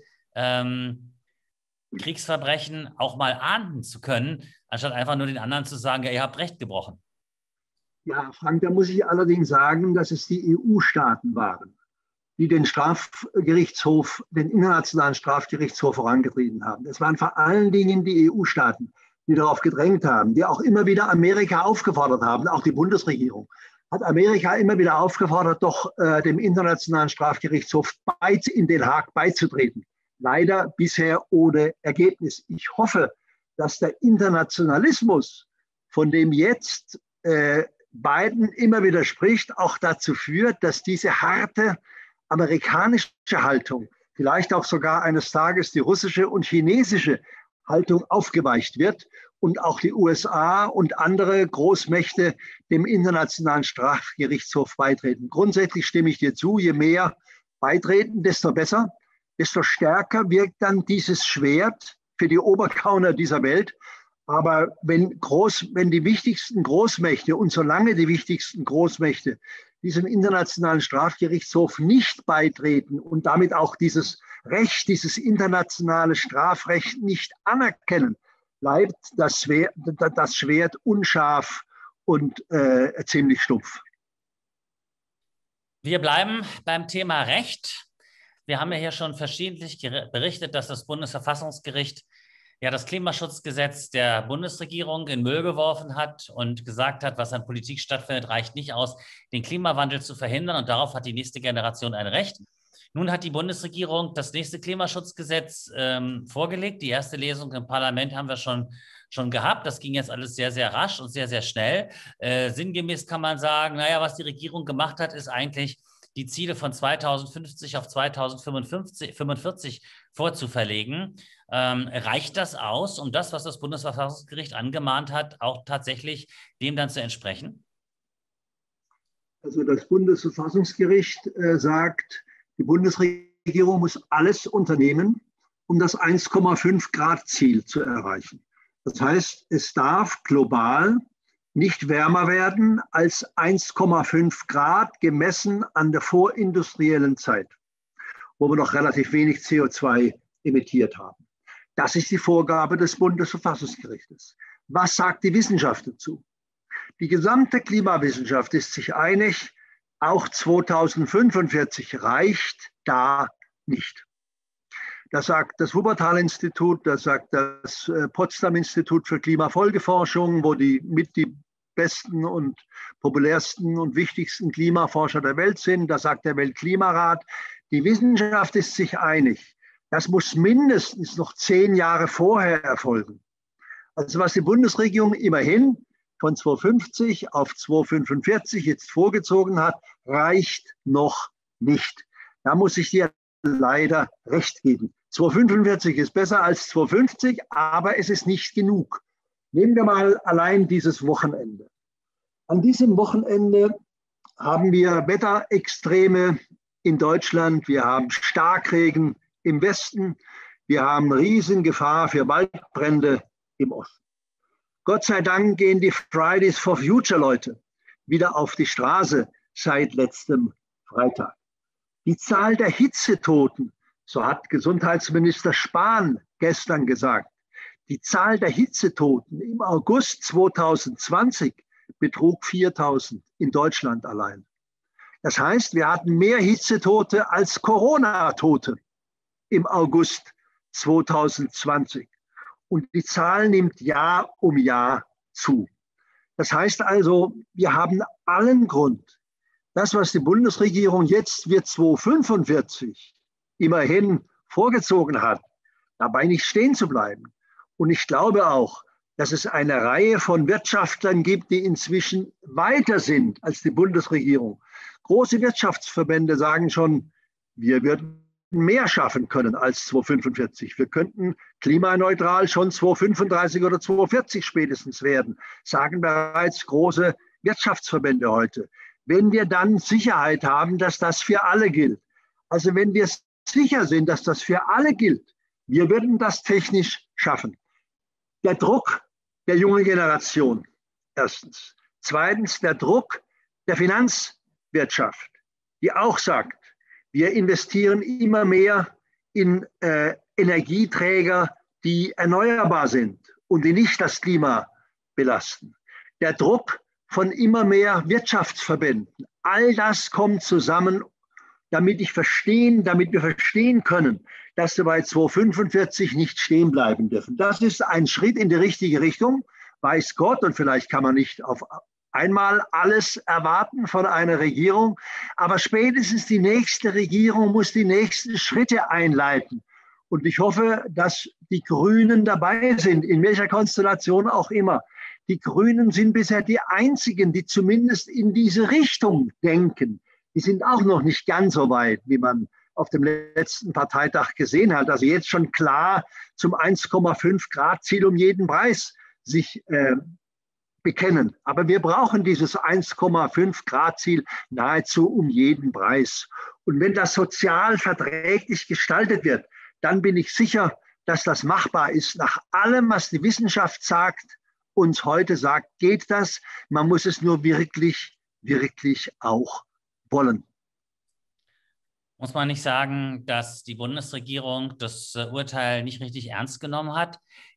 B: Kriegsverbrechen auch mal ahnden zu können, anstatt einfach nur den anderen zu sagen, ja, ihr habt Recht gebrochen.
A: Ja, Frank, da muss ich allerdings sagen, dass es die EU-Staaten waren, die den Strafgerichtshof, den Internationalen Strafgerichtshof vorangetrieben haben. Es waren vor allen Dingen die EU-Staaten, die darauf gedrängt haben, die auch immer wieder Amerika aufgefordert haben, auch die Bundesregierung hat Amerika immer wieder aufgefordert, doch dem Internationalen Strafgerichtshof in Den Haag beizutreten. Leider bisher ohne Ergebnis. Ich hoffe, dass der Internationalismus, von dem jetzt Biden immer wieder spricht, auch dazu führt, dass diese harte amerikanische Haltung, vielleicht auch sogar eines Tages die russische und chinesische Haltung aufgeweicht wird und auch die USA und andere Großmächte dem Internationalen Strafgerichtshof beitreten. Grundsätzlich stimme ich dir zu, je mehr beitreten, desto besser, desto stärker wirkt dann dieses Schwert für die Obergauner dieser Welt. Aber wenn die wichtigsten Großmächte und solange die wichtigsten Großmächte diesem Internationalen Strafgerichtshof nicht beitreten und damit auch dieses Recht, dieses internationale Strafrecht nicht anerkennen, bleibt das Schwert unscharf und ziemlich stumpf.
B: Wir bleiben beim Thema Recht. Wir haben ja hier schon verschiedentlich berichtet, dass das Bundesverfassungsgericht ja das Klimaschutzgesetz der Bundesregierung in Müll geworfen hat und gesagt hat, was an Politik stattfindet, reicht nicht aus, den Klimawandel zu verhindern. Und darauf hat die nächste Generation ein Recht. Nun hat die Bundesregierung das nächste Klimaschutzgesetz vorgelegt. Die erste Lesung im Parlament haben wir schon gehabt. Das ging jetzt alles sehr, sehr rasch und sehr, sehr schnell. Sinngemäß kann man sagen, naja, was die Regierung gemacht hat, ist eigentlich die Ziele von 2050 auf 2045 vorzuverlegen. Reicht das aus, um das, was das Bundesverfassungsgericht angemahnt hat, auch tatsächlich dem dann zu entsprechen?
A: Also das Bundesverfassungsgericht sagt, die Bundesregierung muss alles unternehmen, um das 1,5 Grad Ziel zu erreichen. Das heißt, es darf global nicht wärmer werden als 1,5 Grad gemessen an der vorindustriellen Zeit, wo wir noch relativ wenig CO2 emittiert haben. Das ist die Vorgabe des Bundesverfassungsgerichtes. Was sagt die Wissenschaft dazu? Die gesamte Klimawissenschaft ist sich einig, auch 2045 reicht da nicht. Das sagt das Wuppertal-Institut, das sagt das Potsdam-Institut für Klimafolgeforschung, wo die besten und populärsten und wichtigsten Klimaforscher der Welt sind. Das sagt der Weltklimarat. Die Wissenschaft ist sich einig. Das muss mindestens noch 10 Jahre vorher erfolgen. Also was die Bundesregierung immerhin von 250 auf 245 jetzt vorgezogen hat, reicht noch nicht. Da muss ich dir leider recht geben. 245 ist besser als 250, aber es ist nicht genug. Nehmen wir mal allein dieses Wochenende. An diesem Wochenende haben wir Wetterextreme in Deutschland. Wir haben Starkregen im Westen. Wir haben Riesengefahr für Waldbrände im Osten. Gott sei Dank gehen die Fridays for Future Leute wieder auf die Straße seit letztem Freitag. Die Zahl der Hitzetoten, so hat Gesundheitsminister Spahn gestern gesagt, die Zahl der Hitzetoten im August 2020 betrug 4.000 in Deutschland allein. Das heißt, wir hatten mehr Hitzetote als Corona-Tote im August 2020. Und die Zahl nimmt Jahr um Jahr zu. Das heißt also, wir haben allen Grund, das, was die Bundesregierung jetzt für 2045 immerhin vorgezogen hat, dabei nicht stehen zu bleiben. Und ich glaube auch, dass es eine Reihe von Wirtschaftlern gibt, die inzwischen weiter sind als die Bundesregierung. Große Wirtschaftsverbände sagen schon, wir würden mehr schaffen können als 2045. Wir könnten klimaneutral schon 2035 oder 2040 spätestens werden, sagen bereits große Wirtschaftsverbände heute. Wenn wir dann Sicherheit haben, dass das für alle gilt, also wenn wir sicher sind, dass das für alle gilt, wir würden das technisch schaffen. Der Druck der jungen Generation, erstens. Zweitens, der Druck der Finanzwirtschaft, die auch sagt, wir investieren immer mehr in Energieträger, die erneuerbar sind und die nicht das Klima belasten. Der Druck von immer mehr Wirtschaftsverbänden. All das kommt zusammen, damit wir verstehen können, dass wir bei 2045 nicht stehen bleiben dürfen. Das ist ein Schritt in die richtige Richtung, weiß Gott, und vielleicht kann man nicht auf einmal alles erwarten von einer Regierung, aber spätestens die nächste Regierung muss die nächsten Schritte einleiten. Und ich hoffe, dass die Grünen dabei sind, in welcher Konstellation auch immer. Die Grünen sind bisher die einzigen, die zumindest in diese Richtung denken. Die sind auch noch nicht ganz so weit, wie man auf dem letzten Parteitag gesehen hat. Also jetzt schon klar zum 1,5 Grad Ziel um jeden Preis sich bekennen. Aber wir brauchen dieses 1,5 Grad Ziel nahezu um jeden Preis. Und wenn das sozial verträglich gestaltet wird, dann bin ich sicher, dass das machbar ist. Nach allem, was die Wissenschaft sagt, uns heute sagt, geht das. Man muss es nur wirklich, wirklich auch wollen.
B: Muss man nicht sagen, dass die Bundesregierung das Urteil nicht richtig ernst genommen hat?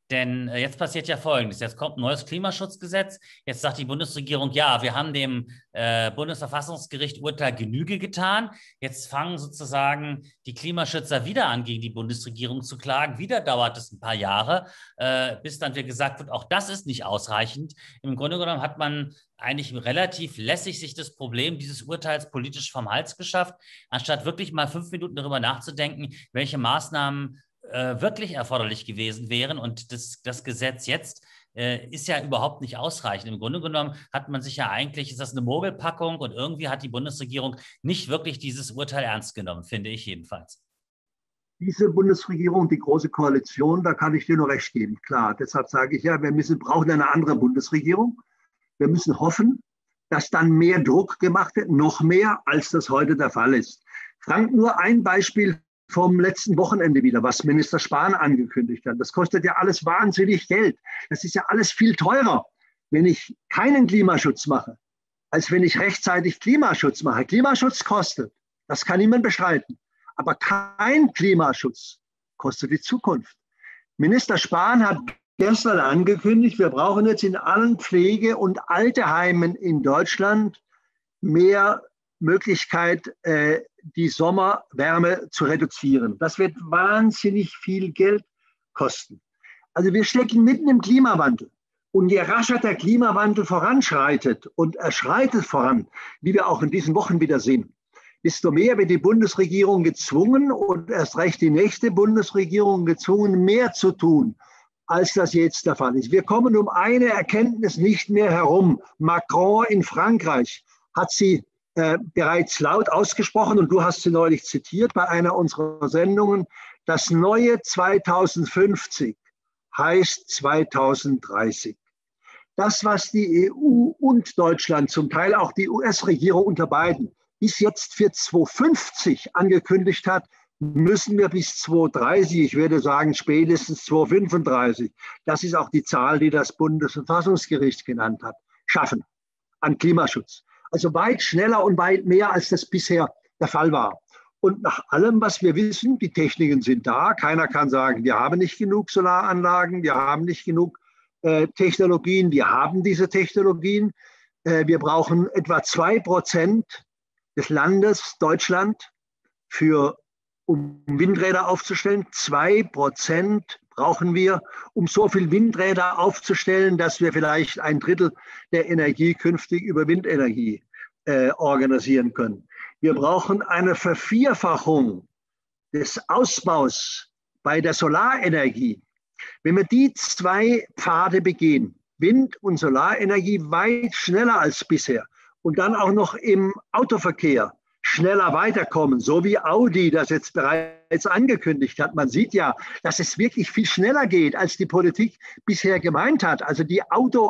B: Denn jetzt passiert ja Folgendes. Jetzt kommt ein neues Klimaschutzgesetz. Jetzt sagt die Bundesregierung, ja, wir haben dem Bundesverfassungsgericht Urteil Genüge getan. Jetzt fangen sozusagen die Klimaschützer wieder an, gegen die Bundesregierung zu klagen. Wieder dauert es ein paar Jahre, bis dann wieder gesagt wird, auch das ist nicht ausreichend. Im Grunde genommen hat man eigentlich relativ lässig sich das Problem dieses Urteils politisch vom Hals geschafft, anstatt wirklich mal 5 Minuten darüber nachzudenken, welche Maßnahmen wirklich erforderlich gewesen wären. Und das Gesetz jetzt ist ja überhaupt nicht ausreichend. Im Grunde genommen hat man sich ja eigentlich, ist das eine Mogelpackung und irgendwie hat die Bundesregierung nicht wirklich dieses Urteil ernst genommen, finde ich jedenfalls.
A: Diese Bundesregierung, die Große Koalition, da kann ich dir nur recht geben. Klar, deshalb sage ich ja, brauchen eine andere Bundesregierung. Wir müssen hoffen, dass dann mehr Druck gemacht wird, noch mehr, als das heute der Fall ist. Frank, nur ein Beispiel vom letzten Wochenende wieder, was Minister Spahn angekündigt hat. Das kostet ja alles wahnsinnig Geld. Das ist ja alles viel teurer, wenn ich keinen Klimaschutz mache, als wenn ich rechtzeitig Klimaschutz mache. Klimaschutz kostet, das kann niemand bestreiten. Aber kein Klimaschutz kostet die Zukunft. Minister Spahn hat gestern angekündigt, wir brauchen jetzt in allen Pflege- und Alterheimen in Deutschland mehr Möglichkeit, die Sommerwärme zu reduzieren. Das wird wahnsinnig viel Geld kosten. Also wir stecken mitten im Klimawandel. Und je rascher der Klimawandel voranschreitet, und er schreitet voran, wie wir auch in diesen Wochen wieder sehen, desto mehr wird die Bundesregierung gezwungen und erst recht die nächste Bundesregierung gezwungen, mehr zu tun, als das jetzt der Fall ist. Wir kommen um eine Erkenntnis nicht mehr herum. Macron in Frankreich hat sie bereits laut ausgesprochen, und du hast sie neulich zitiert bei einer unserer Sendungen: Das neue 2050 heißt 2030. Das, was die EU und Deutschland, zum Teil auch die US-Regierung unter Biden, bis jetzt für 2050 angekündigt hat, müssen wir bis 2030, ich würde sagen spätestens 2035, das ist auch die Zahl, die das Bundesverfassungsgericht genannt hat, schaffen an Klimaschutz. Also weit schneller und weit mehr, als das bisher der Fall war. Und nach allem, was wir wissen, die Techniken sind da. Keiner kann sagen, wir haben nicht genug Solaranlagen, wir haben nicht genug Technologien. Wir haben diese Technologien. Wir brauchen etwa 2% des Landes Deutschland, um Windräder aufzustellen. 2% brauchen wir, um so viel Windräder aufzustellen, dass wir vielleicht 1/3 der Energie künftig über Windenergie organisieren können. Wir brauchen eine Vervierfachung des Ausbaus bei der Solarenergie. Wenn wir die 2 Pfade begehen, Wind- und Solarenergie weit schneller als bisher, und dann auch noch im Autoverkehr schneller weiterkommen, so wie Audi das jetzt bereits angekündigt hat. Man sieht ja, dass es wirklich viel schneller geht, als die Politik bisher gemeint hat. Also die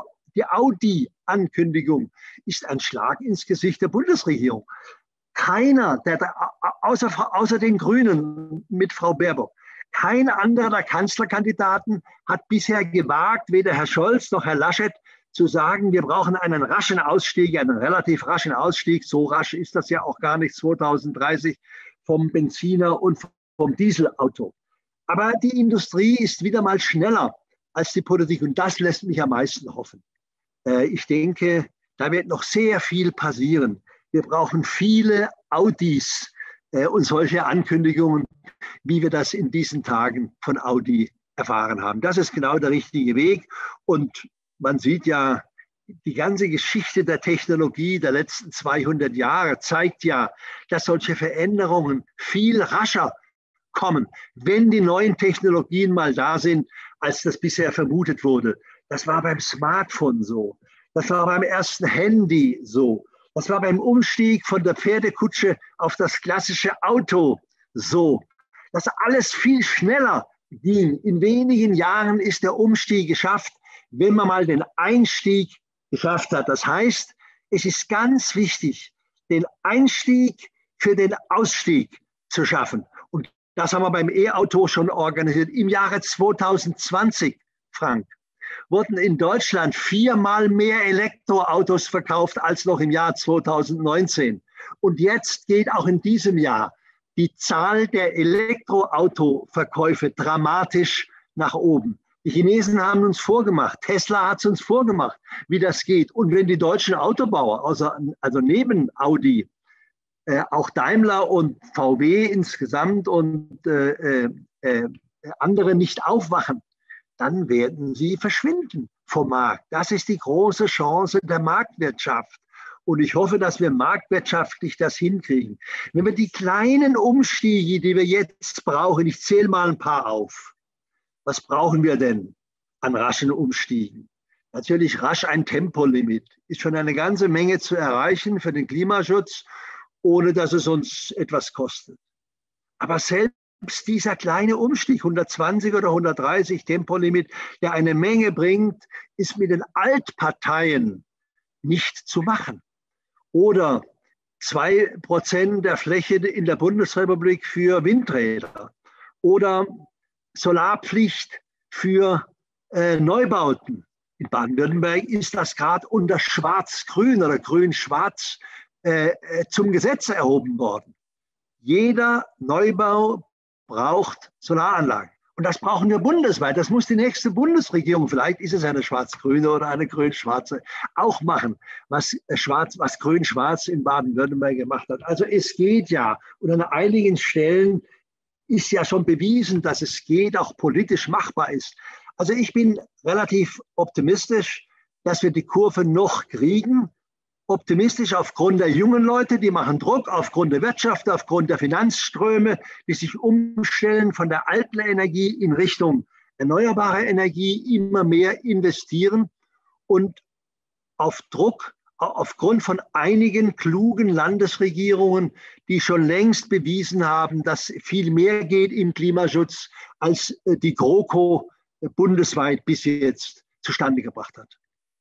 A: Audi-Ankündigung ist ein Schlag ins Gesicht der Bundesregierung. Keiner, außer den Grünen mit Frau Baerbock, kein anderer der Kanzlerkandidaten hat bisher gewagt, weder Herr Scholz noch Herr Laschet, zu sagen, wir brauchen einen raschen Ausstieg, einen relativ raschen Ausstieg. So rasch ist das ja auch gar nicht 2030 vom Benziner und vom Dieselauto. Aber die Industrie ist wieder mal schneller als die Politik, und das lässt mich am meisten hoffen. Ich denke, da wird noch sehr viel passieren. Wir brauchen viele Audis und solche Ankündigungen, wie wir das in diesen Tagen von Audi erfahren haben. Das ist genau der richtige Weg. Und man sieht ja, die ganze Geschichte der Technologie der letzten 200 Jahre zeigt ja, dass solche Veränderungen viel rascher kommen, wenn die neuen Technologien mal da sind, als das bisher vermutet wurde. Das war beim Smartphone so. Das war beim ersten Handy so. Das war beim Umstieg von der Pferdekutsche auf das klassische Auto so. Das alles viel schneller ging. In wenigen Jahren ist der Umstieg geschafft, wenn man mal den Einstieg geschafft hat. Das heißt, es ist ganz wichtig, den Einstieg für den Ausstieg zu schaffen. Und das haben wir beim E-Auto schon organisiert. Im Jahre 2020, Frank, wurden in Deutschland 4-mal mehr Elektroautos verkauft als noch im Jahr 2019. Und jetzt geht auch in diesem Jahr die Zahl der Elektroautoverkäufe dramatisch nach oben. Die Chinesen haben uns vorgemacht, Tesla hat es uns vorgemacht, wie das geht. Und wenn die deutschen Autobauer, also neben Audi, auch Daimler und VW insgesamt und andere nicht aufwachen, dann werden sie verschwinden vom Markt. Das ist die große Chance der Marktwirtschaft. Und ich hoffe, dass wir marktwirtschaftlich das hinkriegen. Wenn wir die kleinen Umstiege, die wir jetzt brauchen, ich zähle mal ein paar auf. Was brauchen wir denn an raschen Umstiegen? Natürlich rasch ein Tempolimit. Ist schon eine ganze Menge zu erreichen für den Klimaschutz, ohne dass es uns etwas kostet. Aber selbst dieser kleine Umstieg, 120 oder 130 Tempolimit, der eine Menge bringt, ist mit den Altparteien nicht zu machen. Oder 2% der Fläche in der Bundesrepublik für Windräder. Oder Solarpflicht für Neubauten. In Baden-Württemberg ist das gerade unter Schwarz-Grün oder Grün-Schwarz zum Gesetz erhoben worden. Jeder Neubau braucht Solaranlagen. Und das brauchen wir bundesweit. Das muss die nächste Bundesregierung, vielleicht ist es eine schwarz-grüne oder eine grün-schwarze, auch machen, was grün-schwarz in Baden-Württemberg gemacht hat. Also es geht ja. Und an einigen Stellen ist ja schon bewiesen, dass es geht, auch politisch machbar ist. Also ich bin relativ optimistisch, dass wir die Kurve noch kriegen. Optimistisch aufgrund der jungen Leute, die machen Druck, aufgrund der Wirtschaft, aufgrund der Finanzströme, die sich umstellen von der alten Energie in Richtung erneuerbare Energie, immer mehr investieren und auf Druck, aufgrund von einigen klugen Landesregierungen, die schon längst bewiesen haben, dass viel mehr geht im Klimaschutz, als die GroKo bundesweit bis jetzt zustande gebracht hat.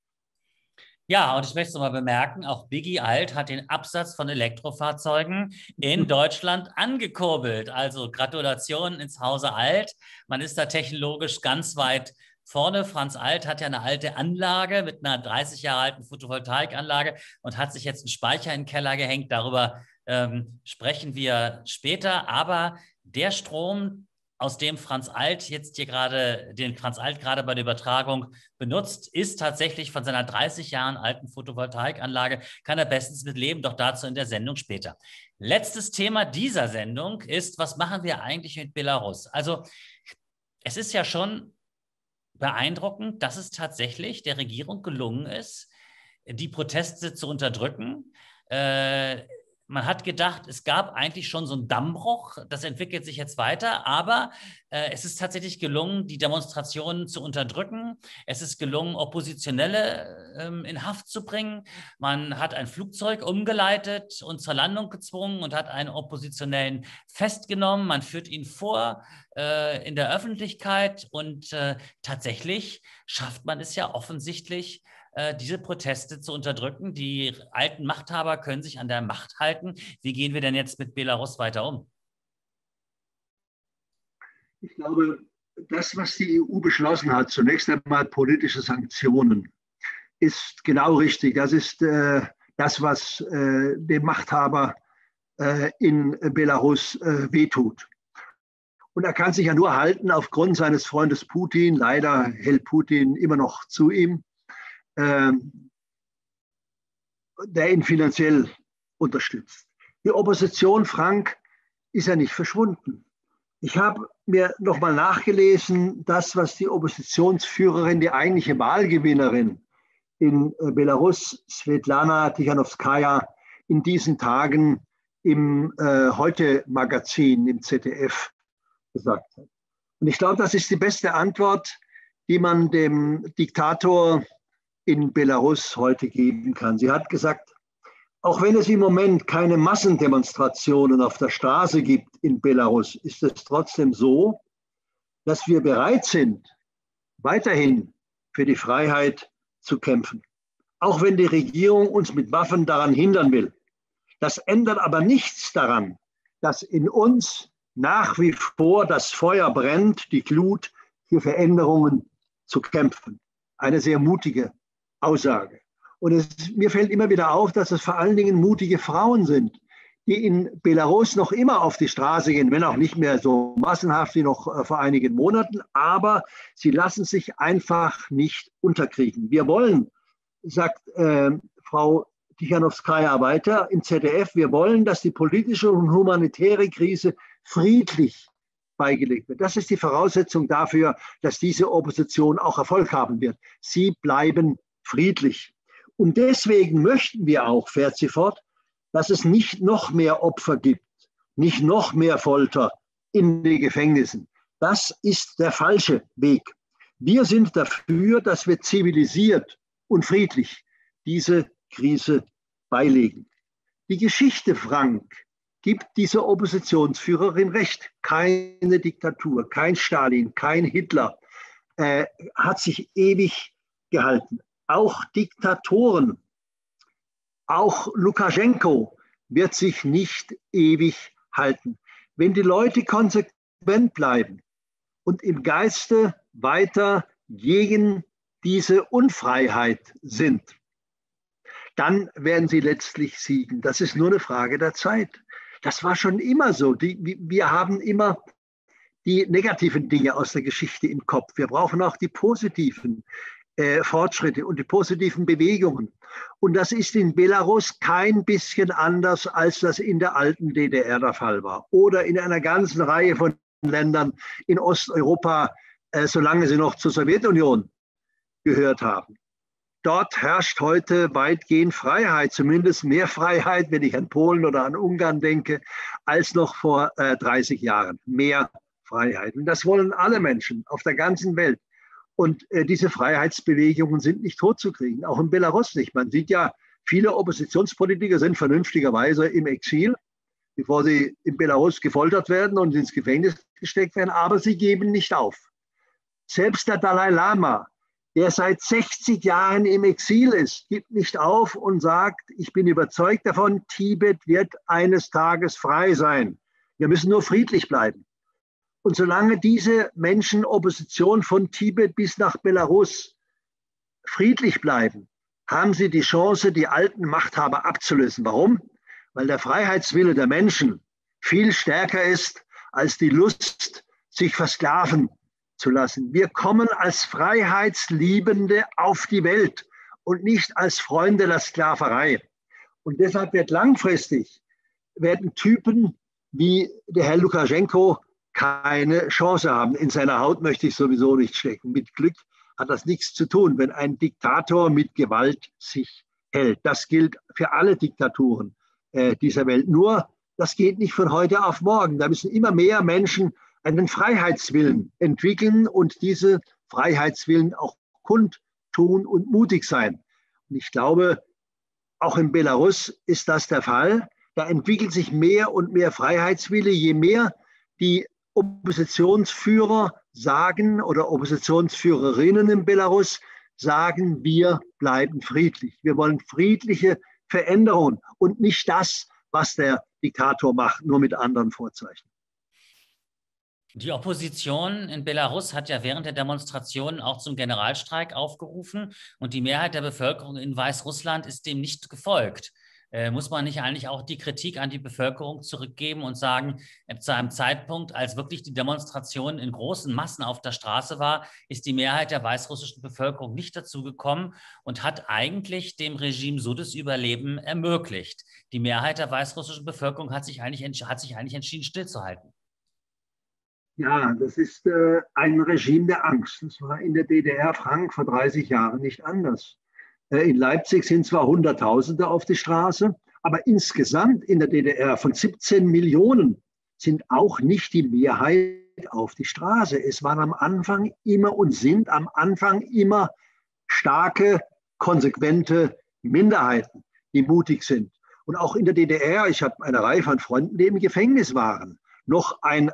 B: Ja, und ich möchte es mal bemerken, auch Biggie Alt hat den Absatz von Elektrofahrzeugen in Deutschland angekurbelt. Also Gratulation ins Hause Alt. Man ist da technologisch ganz weit vorne. Franz Alt hat ja eine alte Anlage mit einer 30 Jahre alten Photovoltaikanlage und hat sich jetzt einen Speicher in den Keller gehängt. Darüber sprechen wir später. Aber der Strom, aus dem Franz Alt jetzt hier gerade, den Franz Alt gerade bei der Übertragung benutzt, ist tatsächlich von seiner 30 Jahren alten Photovoltaikanlage, kann er bestens mit leben, doch dazu in der Sendung später. Letztes Thema dieser Sendung ist, was machen wir eigentlich mit Belarus? Also es ist ja schon beeindruckend, dass es tatsächlich der Regierung gelungen ist, die Proteste zu unterdrücken. Man hat gedacht, es gab eigentlich schon so einen Dammbruch, das entwickelt sich jetzt weiter, aber es ist tatsächlich gelungen, die Demonstrationen zu unterdrücken. Es ist gelungen, Oppositionelle in Haft zu bringen. Man hat ein Flugzeug umgeleitet und zur Landung gezwungen und hat einen Oppositionellen festgenommen. Man führt ihn vor in der Öffentlichkeit und tatsächlich schafft man es ja offensichtlich, diese Proteste zu unterdrücken. Die alten Machthaber können sich an der Macht halten. Wie gehen wir denn jetzt mit Belarus weiter um?
A: Ich glaube, das, was die EU beschlossen hat, zunächst einmal politische Sanktionen, ist genau richtig. Das ist das, was dem Machthaber in Belarus wehtut. Und er kann sich ja nur halten aufgrund seines Freundes Putin. Leider hält Putin immer noch zu ihm, der ihn finanziell unterstützt. Die Opposition, Frank, ist ja nicht verschwunden. Ich habe mir nochmal nachgelesen, das, was die Oppositionsführerin, die eigentliche Wahlgewinnerin in Belarus, Svetlana Tichanowskaja, in diesen Tagen im Heute-Magazin, im ZDF, gesagt hat. Und ich glaube, das ist die beste Antwort, die man dem Diktator in Belarus heute geben kann. Sie hat gesagt, auch wenn es im Moment keine Massendemonstrationen auf der Straße gibt in Belarus, ist es trotzdem so, dass wir bereit sind, weiterhin für die Freiheit zu kämpfen. Auch wenn die Regierung uns mit Waffen daran hindern will. Das ändert aber nichts daran, dass in uns nach wie vor das Feuer brennt, die Glut für Veränderungen zu kämpfen. Eine sehr mutige Aussage. Und mir fällt immer wieder auf, dass es vor allen Dingen mutige Frauen sind, die in Belarus noch immer auf die Straße gehen, wenn auch nicht mehr so massenhaft wie noch vor einigen Monaten, aber sie lassen sich einfach nicht unterkriegen. Wir wollen, sagt Frau Tichanowskaja weiter im ZDF, wir wollen, dass die politische und humanitäre Krise friedlich beigelegt wird. Das ist die Voraussetzung dafür, dass diese Opposition auch Erfolg haben wird. Sie bleiben friedlich. Und deswegen möchten wir auch, fährt sie fort, dass es nicht noch mehr Opfer gibt, nicht noch mehr Folter in den Gefängnissen. Das ist der falsche Weg. Wir sind dafür, dass wir zivilisiert und friedlich diese Krise beilegen. Die Geschichte, Frank, gibt dieser Oppositionsführerin recht. Keine Diktatur, kein Stalin, kein Hitler hat sich ewig gehalten. Auch Diktatoren, auch Lukaschenko wird sich nicht ewig halten. Wenn die Leute konsequent bleiben und im Geiste weiter gegen diese Unfreiheit sind, dann werden sie letztlich siegen. Das ist nur eine Frage der Zeit. Das war schon immer so. Wir haben immer die negativen Dinge aus der Geschichte im Kopf. Wir brauchen auch die positiven Fortschritte und die positiven Bewegungen. Und das ist in Belarus kein bisschen anders, als das in der alten DDR der Fall war. Oder in einer ganzen Reihe von Ländern in Osteuropa, solange sie noch zur Sowjetunion gehört haben. Dort herrscht heute weitgehend Freiheit, zumindest mehr Freiheit, wenn ich an Polen oder an Ungarn denke, als noch vor 30 Jahren. Mehr Freiheit. Und das wollen alle Menschen auf der ganzen Welt. Und diese Freiheitsbewegungen sind nicht totzukriegen, auch in Belarus nicht. Man sieht ja, viele Oppositionspolitiker sind vernünftigerweise im Exil, bevor sie in Belarus gefoltert werden und ins Gefängnis gesteckt werden, aber sie geben nicht auf. Selbst der Dalai Lama, der seit 60 Jahren im Exil ist, gibt nicht auf und sagt, ich bin überzeugt davon, Tibet wird eines Tages frei sein. Wir müssen nur friedlich bleiben. Und solange diese Menschen Opposition von Tibet bis nach Belarus friedlich bleiben, haben sie die Chance, die alten Machthaber abzulösen. Warum? Weil der Freiheitswille der Menschen viel stärker ist als die Lust, sich versklaven zu lassen. Wir kommen als Freiheitsliebende auf die Welt und nicht als Freunde der Sklaverei. Und deshalb werden Typen wie der Herr Lukaschenko keine Chance haben. In seiner Haut möchte ich sowieso nicht stecken. Mit Glück hat das nichts zu tun, wenn ein Diktator mit Gewalt sich hält. Das gilt für alle Diktaturen dieser Welt. Nur, das geht nicht von heute auf morgen. Da müssen immer mehr Menschen einen Freiheitswillen entwickeln und diese Freiheitswillen auch kundtun und mutig sein. Und ich glaube, auch in Belarus ist das der Fall. Da entwickelt sich mehr und mehr Freiheitswille, je mehr die Oppositionsführer sagen oder Oppositionsführerinnen in Belarus sagen, wir bleiben friedlich. Wir wollen friedliche Veränderungen und nicht das, was der Diktator macht, nur mit anderen Vorzeichen.
B: Die Opposition in Belarus hat ja während der Demonstrationen auch zum Generalstreik aufgerufen und die Mehrheit der Bevölkerung in Weißrussland ist dem nicht gefolgt. Muss man nicht eigentlich auch die Kritik an die Bevölkerung zurückgeben und sagen, zu einem Zeitpunkt, als wirklich die Demonstration in großen Massen auf der Straße war, ist die Mehrheit der weißrussischen Bevölkerung nicht dazu gekommen und hat eigentlich dem Regime so das Überleben ermöglicht. Die Mehrheit der weißrussischen Bevölkerung hat sich eigentlich entschieden, stillzuhalten.
A: Ja, das ist ein Regime der Angst. Das war in der DDR, Frank, vor 30 Jahren nicht anders. In Leipzig sind zwar Hunderttausende auf die Straße, aber insgesamt in der DDR von 17 Millionen sind auch nicht die Mehrheit auf die Straße. Es waren am Anfang immer und sind am Anfang immer starke, konsequente Minderheiten, die mutig sind. Und auch in der DDR, ich habe eine Reihe von Freunden, die im Gefängnis waren. Noch ein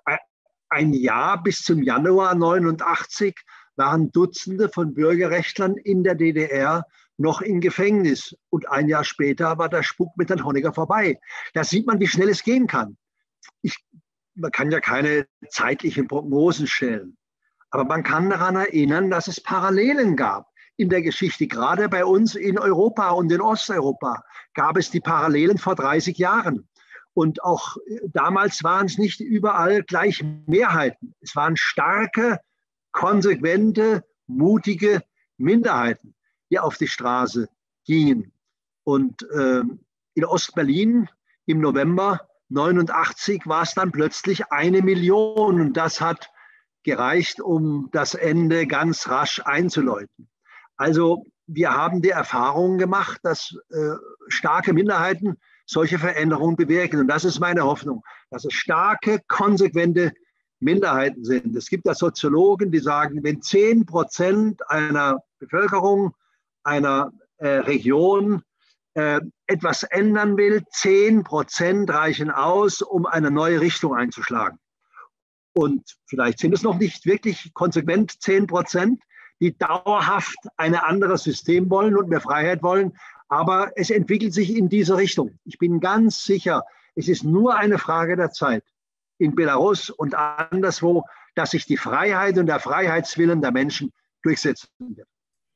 A: Jahr bis zum Januar 1989 waren Dutzende von Bürgerrechtlern in der DDR noch im Gefängnis. Und ein Jahr später war der Spuk mit Herrn Honecker vorbei. Da sieht man, wie schnell es gehen kann. Man kann ja keine zeitlichen Prognosen stellen. Aber man kann daran erinnern, dass es Parallelen gab in der Geschichte. Gerade bei uns in Europa und in Osteuropa gab es die Parallelen vor 30 Jahren. Und auch damals waren es nicht überall gleich Mehrheiten. Es waren starke, konsequente, mutige Minderheiten, die auf die Straße gingen. Und in Ostberlin im November 89 war es dann plötzlich 1 Million. Und das hat gereicht, um das Ende ganz rasch einzuläuten. Also wir haben die Erfahrung gemacht, dass starke Minderheiten solche Veränderungen bewirken. Und das ist meine Hoffnung, dass es starke, konsequente Minderheiten sind. Es gibt ja Soziologen, die sagen, wenn 10% einer Bevölkerung, einer Region etwas ändern will, 10% reichen aus, um eine neue Richtung einzuschlagen. Und vielleicht sind es noch nicht wirklich konsequent 10%, die dauerhaft ein anderes System wollen und mehr Freiheit wollen. Aber es entwickelt sich in diese Richtung. Ich bin ganz sicher, es ist nur eine Frage der Zeit in Belarus und anderswo, dass sich die Freiheit und der Freiheitswillen der Menschen durchsetzen wird.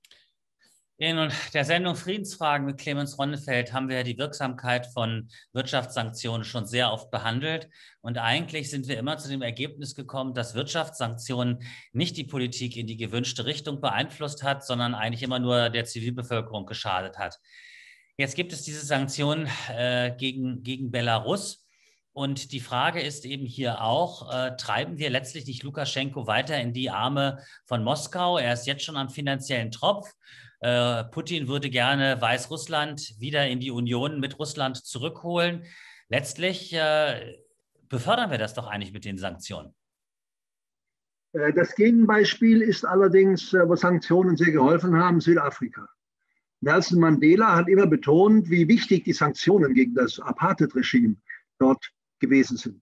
B: In der Sendung Friedensfragen mit Clemens Ronnefeld haben wir die Wirksamkeit von Wirtschaftssanktionen schon sehr oft behandelt. Und eigentlich sind wir immer zu dem Ergebnis gekommen, dass Wirtschaftssanktionen nicht die Politik in die gewünschte Richtung beeinflusst hat, sondern eigentlich immer nur der Zivilbevölkerung geschadet hat. Jetzt gibt es diese Sanktionen gegen Belarus. Und die Frage ist eben hier auch, treiben wir letztlich nicht Lukaschenko weiter in die Arme von Moskau? Er ist jetzt schon am finanziellen Tropf. Putin würde gerne Weißrussland wieder in die Union mit Russland zurückholen. Letztlich befördern wir das doch eigentlich mit den Sanktionen.
A: Das Gegenbeispiel ist allerdings, wo Sanktionen sehr geholfen haben, Südafrika. Nelson Mandela hat immer betont, wie wichtig die Sanktionen gegen das Apartheid-Regime dort gewesen sind.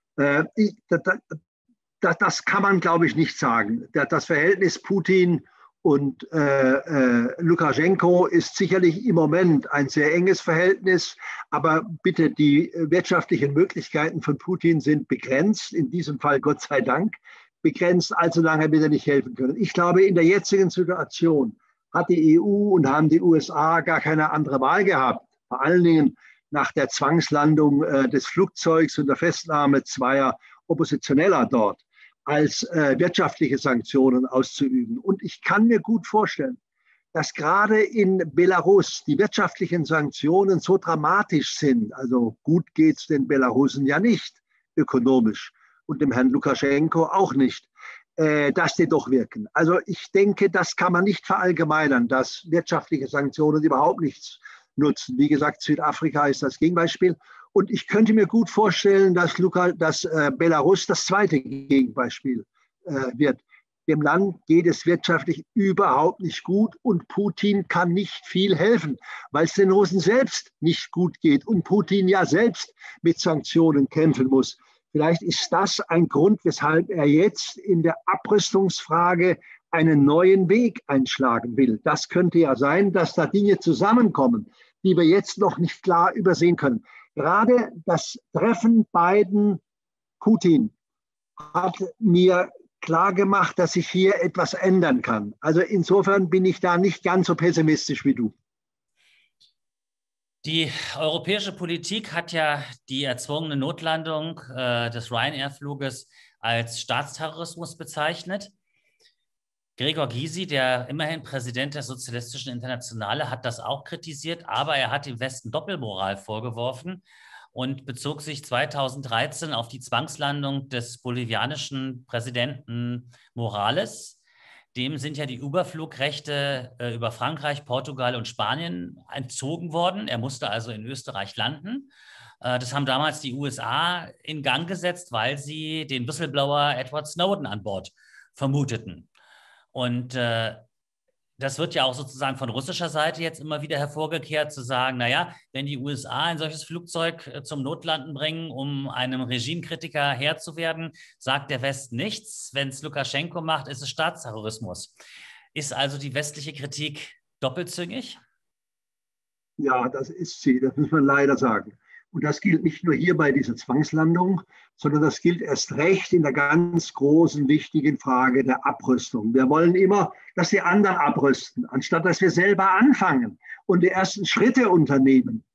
A: Das kann man, glaube ich, nicht sagen. Das Verhältnis Putin und Lukaschenko ist sicherlich im Moment ein sehr enges Verhältnis, aber bitte, die wirtschaftlichen Möglichkeiten von Putin sind begrenzt, in diesem Fall Gott sei Dank begrenzt, allzu lange wird er nicht helfen können. Ich glaube, in der jetzigen Situation hat die EU und haben die USA gar keine andere Wahl gehabt, vor allen Dingen nach der Zwangslandung des Flugzeugs und der Festnahme zweier Oppositioneller dort, als wirtschaftliche Sanktionen auszuüben. Und ich kann mir gut vorstellen, dass gerade in Belarus die wirtschaftlichen Sanktionen so dramatisch sind. Also gut geht es den Belarusen ja nicht ökonomisch und dem Herrn Lukaschenko auch nicht, dass die doch wirken. Also ich denke, das kann man nicht verallgemeinern, dass wirtschaftliche Sanktionen überhaupt nichts nutzen. Wie gesagt, Südafrika ist das Gegenbeispiel. Und ich könnte mir gut vorstellen, dass Belarus das zweite Gegenbeispiel wird. Dem Land geht es wirtschaftlich überhaupt nicht gut und Putin kann nicht viel helfen, weil es den Russen selbst nicht gut geht und Putin ja selbst mit Sanktionen kämpfen muss. Vielleicht ist das ein Grund, weshalb er jetzt in der Abrüstungsfrage einen neuen Weg einschlagen will. Das könnte ja sein, dass da Dinge zusammenkommen, die wir jetzt noch nicht klar übersehen können. Gerade das Treffen Biden-Putin hat mir klar gemacht, dass sich hier etwas ändern kann. Also insofern bin ich da nicht ganz so pessimistisch wie du.
B: Die europäische Politik hat ja die erzwungene Notlandung des Ryanair-Fluges als Staatsterrorismus bezeichnet. Gregor Gysi, der immerhin Präsident der Sozialistischen Internationale, hat das auch kritisiert, aber er hat dem Westen Doppelmoral vorgeworfen und bezog sich 2013 auf die Zwangslandung des bolivianischen Präsidenten Morales. Dem sind ja die Überflugrechte über Frankreich, Portugal und Spanien entzogen worden. Er musste also in Österreich landen. Das haben damals die USA in Gang gesetzt, weil sie den Whistleblower Edward Snowden an Bord vermuteten. Und das wird ja auch sozusagen von russischer Seite jetzt immer wieder hervorgekehrt, zu sagen, naja, wenn die USA ein solches Flugzeug zum Notlanden bringen, um einem Regimekritiker Herr zu werden, sagt der Westen nichts. Wenn es Lukaschenko macht, ist es Staatsterrorismus. Ist also die westliche Kritik doppelzüngig?
A: Ja, das ist sie, das muss man leider sagen. Und das gilt nicht nur hier bei dieser Zwangslandung, sondern das gilt erst recht in der ganz großen, wichtigen Frage der Abrüstung. Wir wollen immer, dass die anderen abrüsten, anstatt dass wir selber anfangen und die ersten Schritte unternehmen.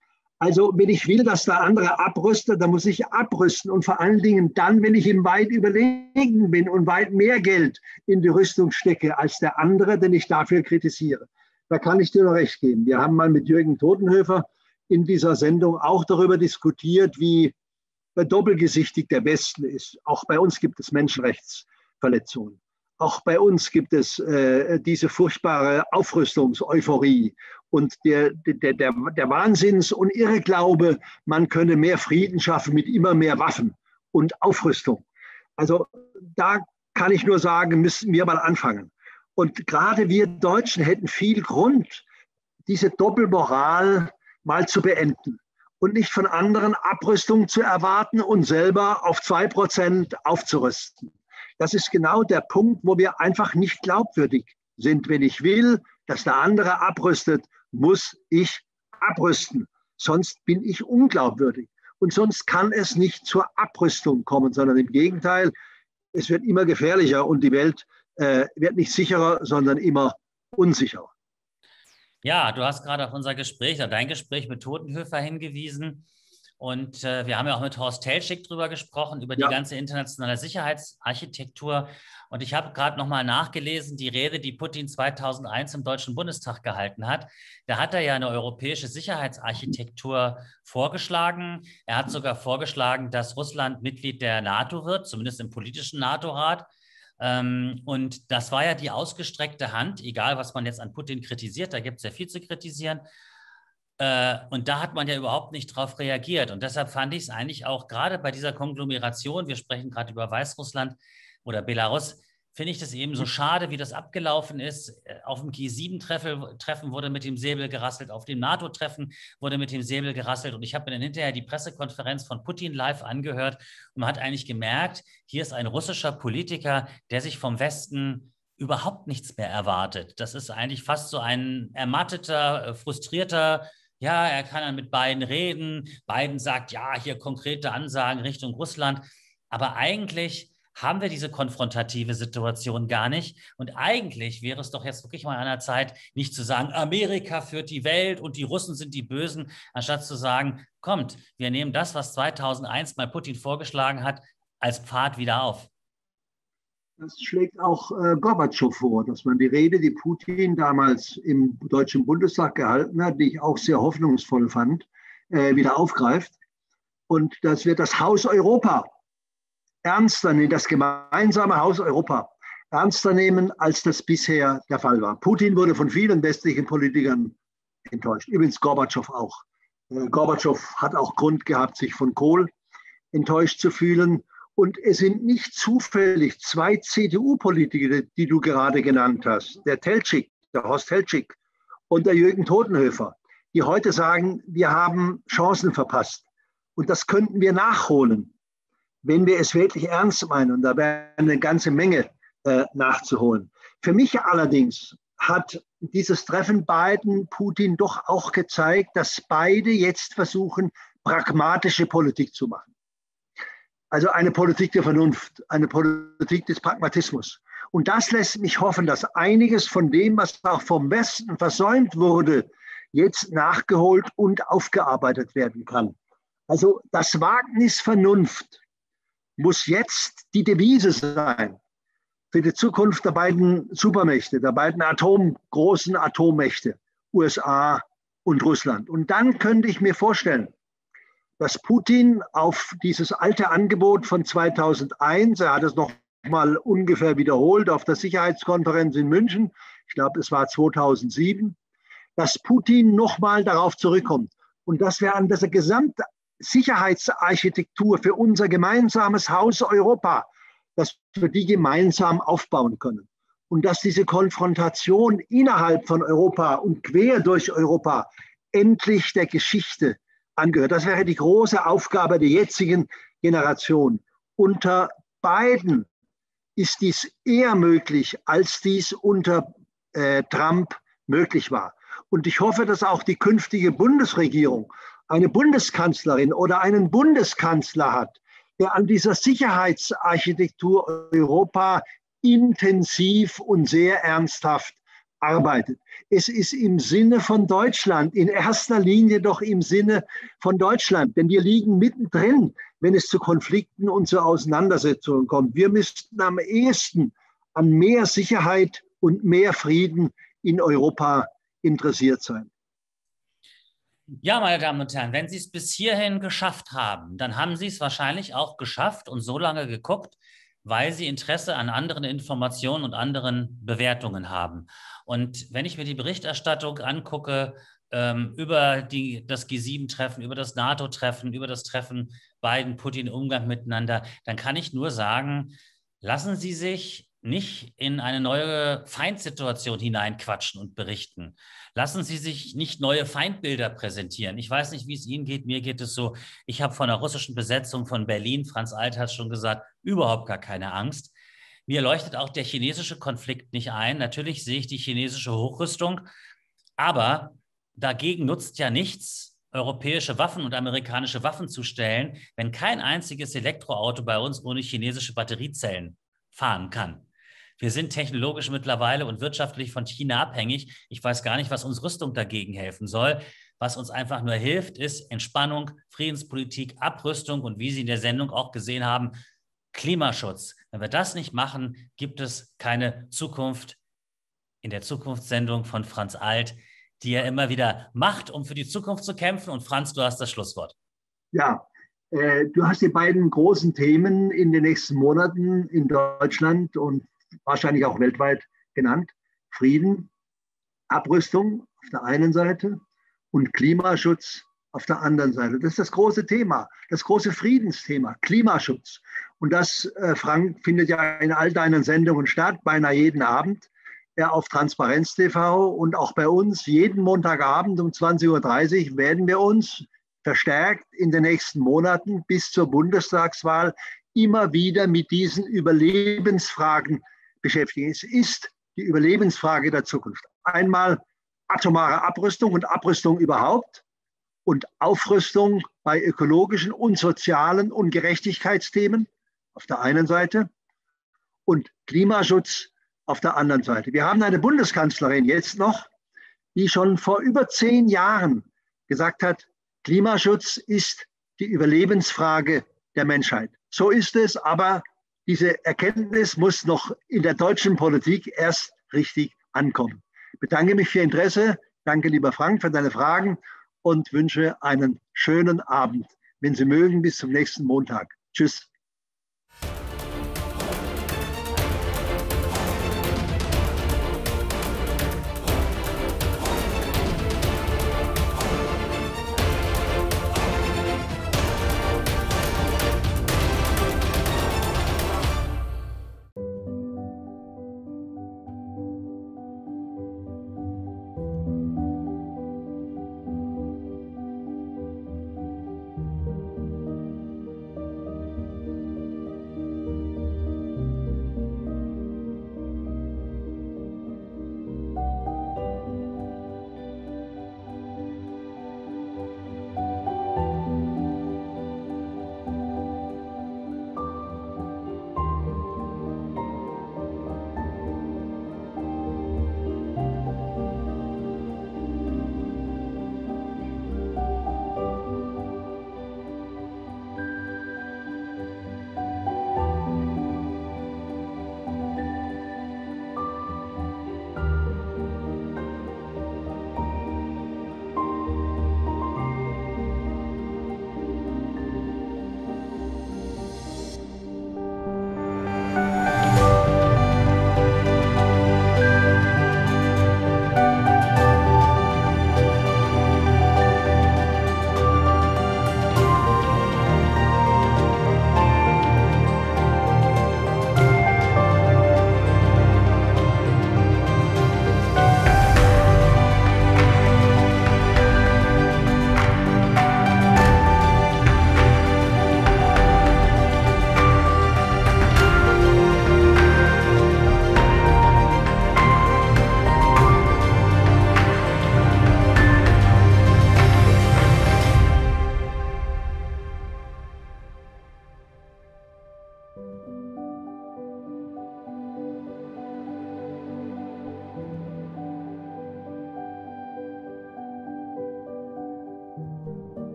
A: Also wenn ich will, dass der andere abrüstet, dann muss ich abrüsten. Und vor allen Dingen dann, wenn ich ihm weit überlegen bin und weit mehr Geld in die Rüstung stecke als der andere, den ich dafür kritisiere. Da kann ich dir noch recht geben. Wir haben mal mit Jürgen Todenhöfer in dieser Sendung auch darüber diskutiert, wie doppelgesichtig der Westen ist. Auch bei uns gibt es Menschenrechtsverletzungen. Auch bei uns gibt es diese furchtbare Aufrüstungseuphorie und der Wahnsinns- und Irrglaube, man könne mehr Frieden schaffen mit immer mehr Waffen und Aufrüstung. Also da kann ich nur sagen, müssen wir mal anfangen. Und gerade wir Deutschen hätten viel Grund, diese Doppelmoral mal zu beenden und nicht von anderen Abrüstung zu erwarten und selber auf 2% aufzurüsten. Das ist genau der Punkt, wo wir einfach nicht glaubwürdig sind. Wenn ich will, dass der andere abrüstet, muss ich abrüsten. Sonst bin ich unglaubwürdig. Und sonst kann es nicht zur Abrüstung kommen, sondern im Gegenteil, es wird immer gefährlicher und die Welt wird nicht sicherer, sondern immer unsicherer.
B: Ja, du hast gerade auf unser Gespräch, oder dein Gespräch mit Todenhöfer hingewiesen. Und wir haben ja auch mit Horst Teltschik drüber gesprochen, über die ganze internationale Sicherheitsarchitektur. Und ich habe gerade nochmal nachgelesen, die Rede, die Putin 2001 im Deutschen Bundestag gehalten hat. Da hat er ja eine europäische Sicherheitsarchitektur vorgeschlagen. Er hat sogar vorgeschlagen, dass Russland Mitglied der NATO wird, zumindest im politischen NATO-Rat. Und das war ja die ausgestreckte Hand, egal was man jetzt an Putin kritisiert, da gibt es ja viel zu kritisieren. Und da hat man ja überhaupt nicht drauf reagiert. Und deshalb fand ich es eigentlich auch gerade bei dieser Konglomeration, wir sprechen gerade über Weißrussland oder Belarus, finde ich das eben so schade, wie das abgelaufen ist. Auf dem G7-Treffen wurde mit dem Säbel gerasselt, auf dem NATO-Treffen wurde mit dem Säbel gerasselt. Und ich habe mir dann hinterher die Pressekonferenz von Putin live angehört und man hat eigentlich gemerkt, hier ist ein russischer Politiker, der sich vom Westen überhaupt nichts mehr erwartet. Das ist eigentlich fast so ein ermatteter, frustrierter, ja, er kann dann mit Biden reden. Biden sagt, ja, hier konkrete Ansagen Richtung Russland. Aber eigentlich haben wir diese konfrontative Situation gar nicht. Und eigentlich wäre es doch jetzt wirklich mal an der Zeit, nicht zu sagen, Amerika führt die Welt und die Russen sind die Bösen, anstatt zu sagen, kommt, wir nehmen das, was 2001 mal Putin vorgeschlagen hat, als Pfad wieder auf.
A: Das schlägt auch Gorbatschow vor, dass man die Rede, die Putin damals im Deutschen Bundestag gehalten hat, die ich auch sehr hoffnungsvoll fand, wieder aufgreift. Und dass wir das Haus Europa ernster nehmen, das gemeinsame Haus Europa ernster nehmen, als das bisher der Fall war. Putin wurde von vielen westlichen Politikern enttäuscht, übrigens Gorbatschow auch. Gorbatschow hat auch Grund gehabt, sich von Kohl enttäuscht zu fühlen. Und es sind nicht zufällig zwei CDU-Politiker, die du gerade genannt hast, der Teltschik, der Horst Teltschik und der Jürgen Todenhöfer, die heute sagen, wir haben Chancen verpasst. Und das könnten wir nachholen, wenn wir es wirklich ernst meinen. Und da wäre eine ganze Menge nachzuholen. Für mich allerdings hat dieses Treffen Biden-Putin doch auch gezeigt, dass beide jetzt versuchen, pragmatische Politik zu machen. Also eine Politik der Vernunft, eine Politik des Pragmatismus. Und das lässt mich hoffen, dass einiges von dem, was auch vom Westen versäumt wurde, jetzt nachgeholt und aufgearbeitet werden kann. Also das Wagnis Vernunft muss jetzt die Devise sein für die Zukunft der beiden Supermächte, der beiden großen Atommächte, USA und Russland. Und dann könnte ich mir vorstellen, dass Putin auf dieses alte Angebot von 2001, er hat es noch mal ungefähr wiederholt auf der Sicherheitskonferenz in München, ich glaube, es war 2007, dass Putin noch mal darauf zurückkommt und dass wir an dieser gesamten Sicherheitsarchitektur für unser gemeinsames Haus Europa, dass wir die gemeinsam aufbauen können und dass diese Konfrontation innerhalb von Europa und quer durch Europa endlich der Geschichte angehört. Das wäre die große Aufgabe der jetzigen Generation. Unter Biden ist dies eher möglich, als dies unter Trump möglich war. Und ich hoffe, dass auch die künftige Bundesregierung eine Bundeskanzlerin oder einen Bundeskanzler hat, der an dieser Sicherheitsarchitektur Europa intensiv und sehr ernsthaft arbeitet. Es ist im Sinne von Deutschland, in erster Linie doch im Sinne von Deutschland, denn wir liegen mittendrin, wenn es zu Konflikten und zu Auseinandersetzungen kommt. Wir müssten am ehesten an mehr Sicherheit und mehr Frieden in Europa interessiert sein.
B: Ja, meine Damen und Herren, wenn Sie es bis hierhin geschafft haben, dann haben Sie es wahrscheinlich auch geschafft und so lange geguckt, weil Sie Interesse an anderen Informationen und anderen Bewertungen haben. Und wenn ich mir die Berichterstattung angucke, über das G7-Treffen, über das NATO-Treffen, über das Treffen Biden-Putin-Umgang miteinander, dann kann ich nur sagen, lassen Sie sich nicht in eine neue Feindsituation hineinquatschen und berichten. Lassen Sie sich nicht neue Feindbilder präsentieren. Ich weiß nicht, wie es Ihnen geht. Mir geht es so, ich habe von der russischen Besetzung von Berlin, Franz Alt hat es schon gesagt, überhaupt gar keine Angst. Mir leuchtet auch der chinesische Konflikt nicht ein. Natürlich sehe ich die chinesische Hochrüstung, aber dagegen nutzt ja nichts, europäische Waffen und amerikanische Waffen zu stellen, wenn kein einziges Elektroauto bei uns ohne chinesische Batteriezellen fahren kann. Wir sind technologisch mittlerweile und wirtschaftlich von China abhängig. Ich weiß gar nicht, was uns Rüstung dagegen helfen soll. Was uns einfach nur hilft, ist Entspannung, Friedenspolitik, Abrüstung und wie Sie in der Sendung auch gesehen haben, Klimaschutz. Wenn wir das nicht machen, gibt es keine Zukunft. In der Zukunftssendung von Franz Alt, die er immer wieder macht, um für die Zukunft zu kämpfen. Und Franz, du hast das Schlusswort.
A: Ja, du hast die beiden großen Themen in den nächsten Monaten in Deutschland und wahrscheinlich auch weltweit genannt. Frieden, Abrüstung auf der einen Seite und Klimaschutz auf der anderen Seite. Das ist das große Thema, das große Friedensthema, Klimaschutz. Und das, Frank, findet ja in all deinen Sendungen statt, beinahe jeden Abend, auf Transparenz TV und auch bei uns. Jeden Montagabend um 20:30 Uhr werden wir uns verstärkt in den nächsten Monaten bis zur Bundestagswahl immer wieder mit diesen Überlebensfragen beschäftigen. Es ist die Überlebensfrage der Zukunft. Einmal atomare Abrüstung und Abrüstung überhaupt und Aufrüstung bei ökologischen und sozialen und Gerechtigkeitsthemen auf der einen Seite und Klimaschutz auf der anderen Seite. Wir haben eine Bundeskanzlerin jetzt noch, die schon vor über 10 Jahren gesagt hat, Klimaschutz ist die Überlebensfrage der Menschheit. So ist es, aber diese Erkenntnis muss noch in der deutschen Politik erst richtig ankommen. Ich bedanke mich für Ihr Interesse. Danke, lieber Frank, für deine Fragen und wünsche einen schönen Abend. Wenn Sie mögen, bis zum nächsten Montag. Tschüss.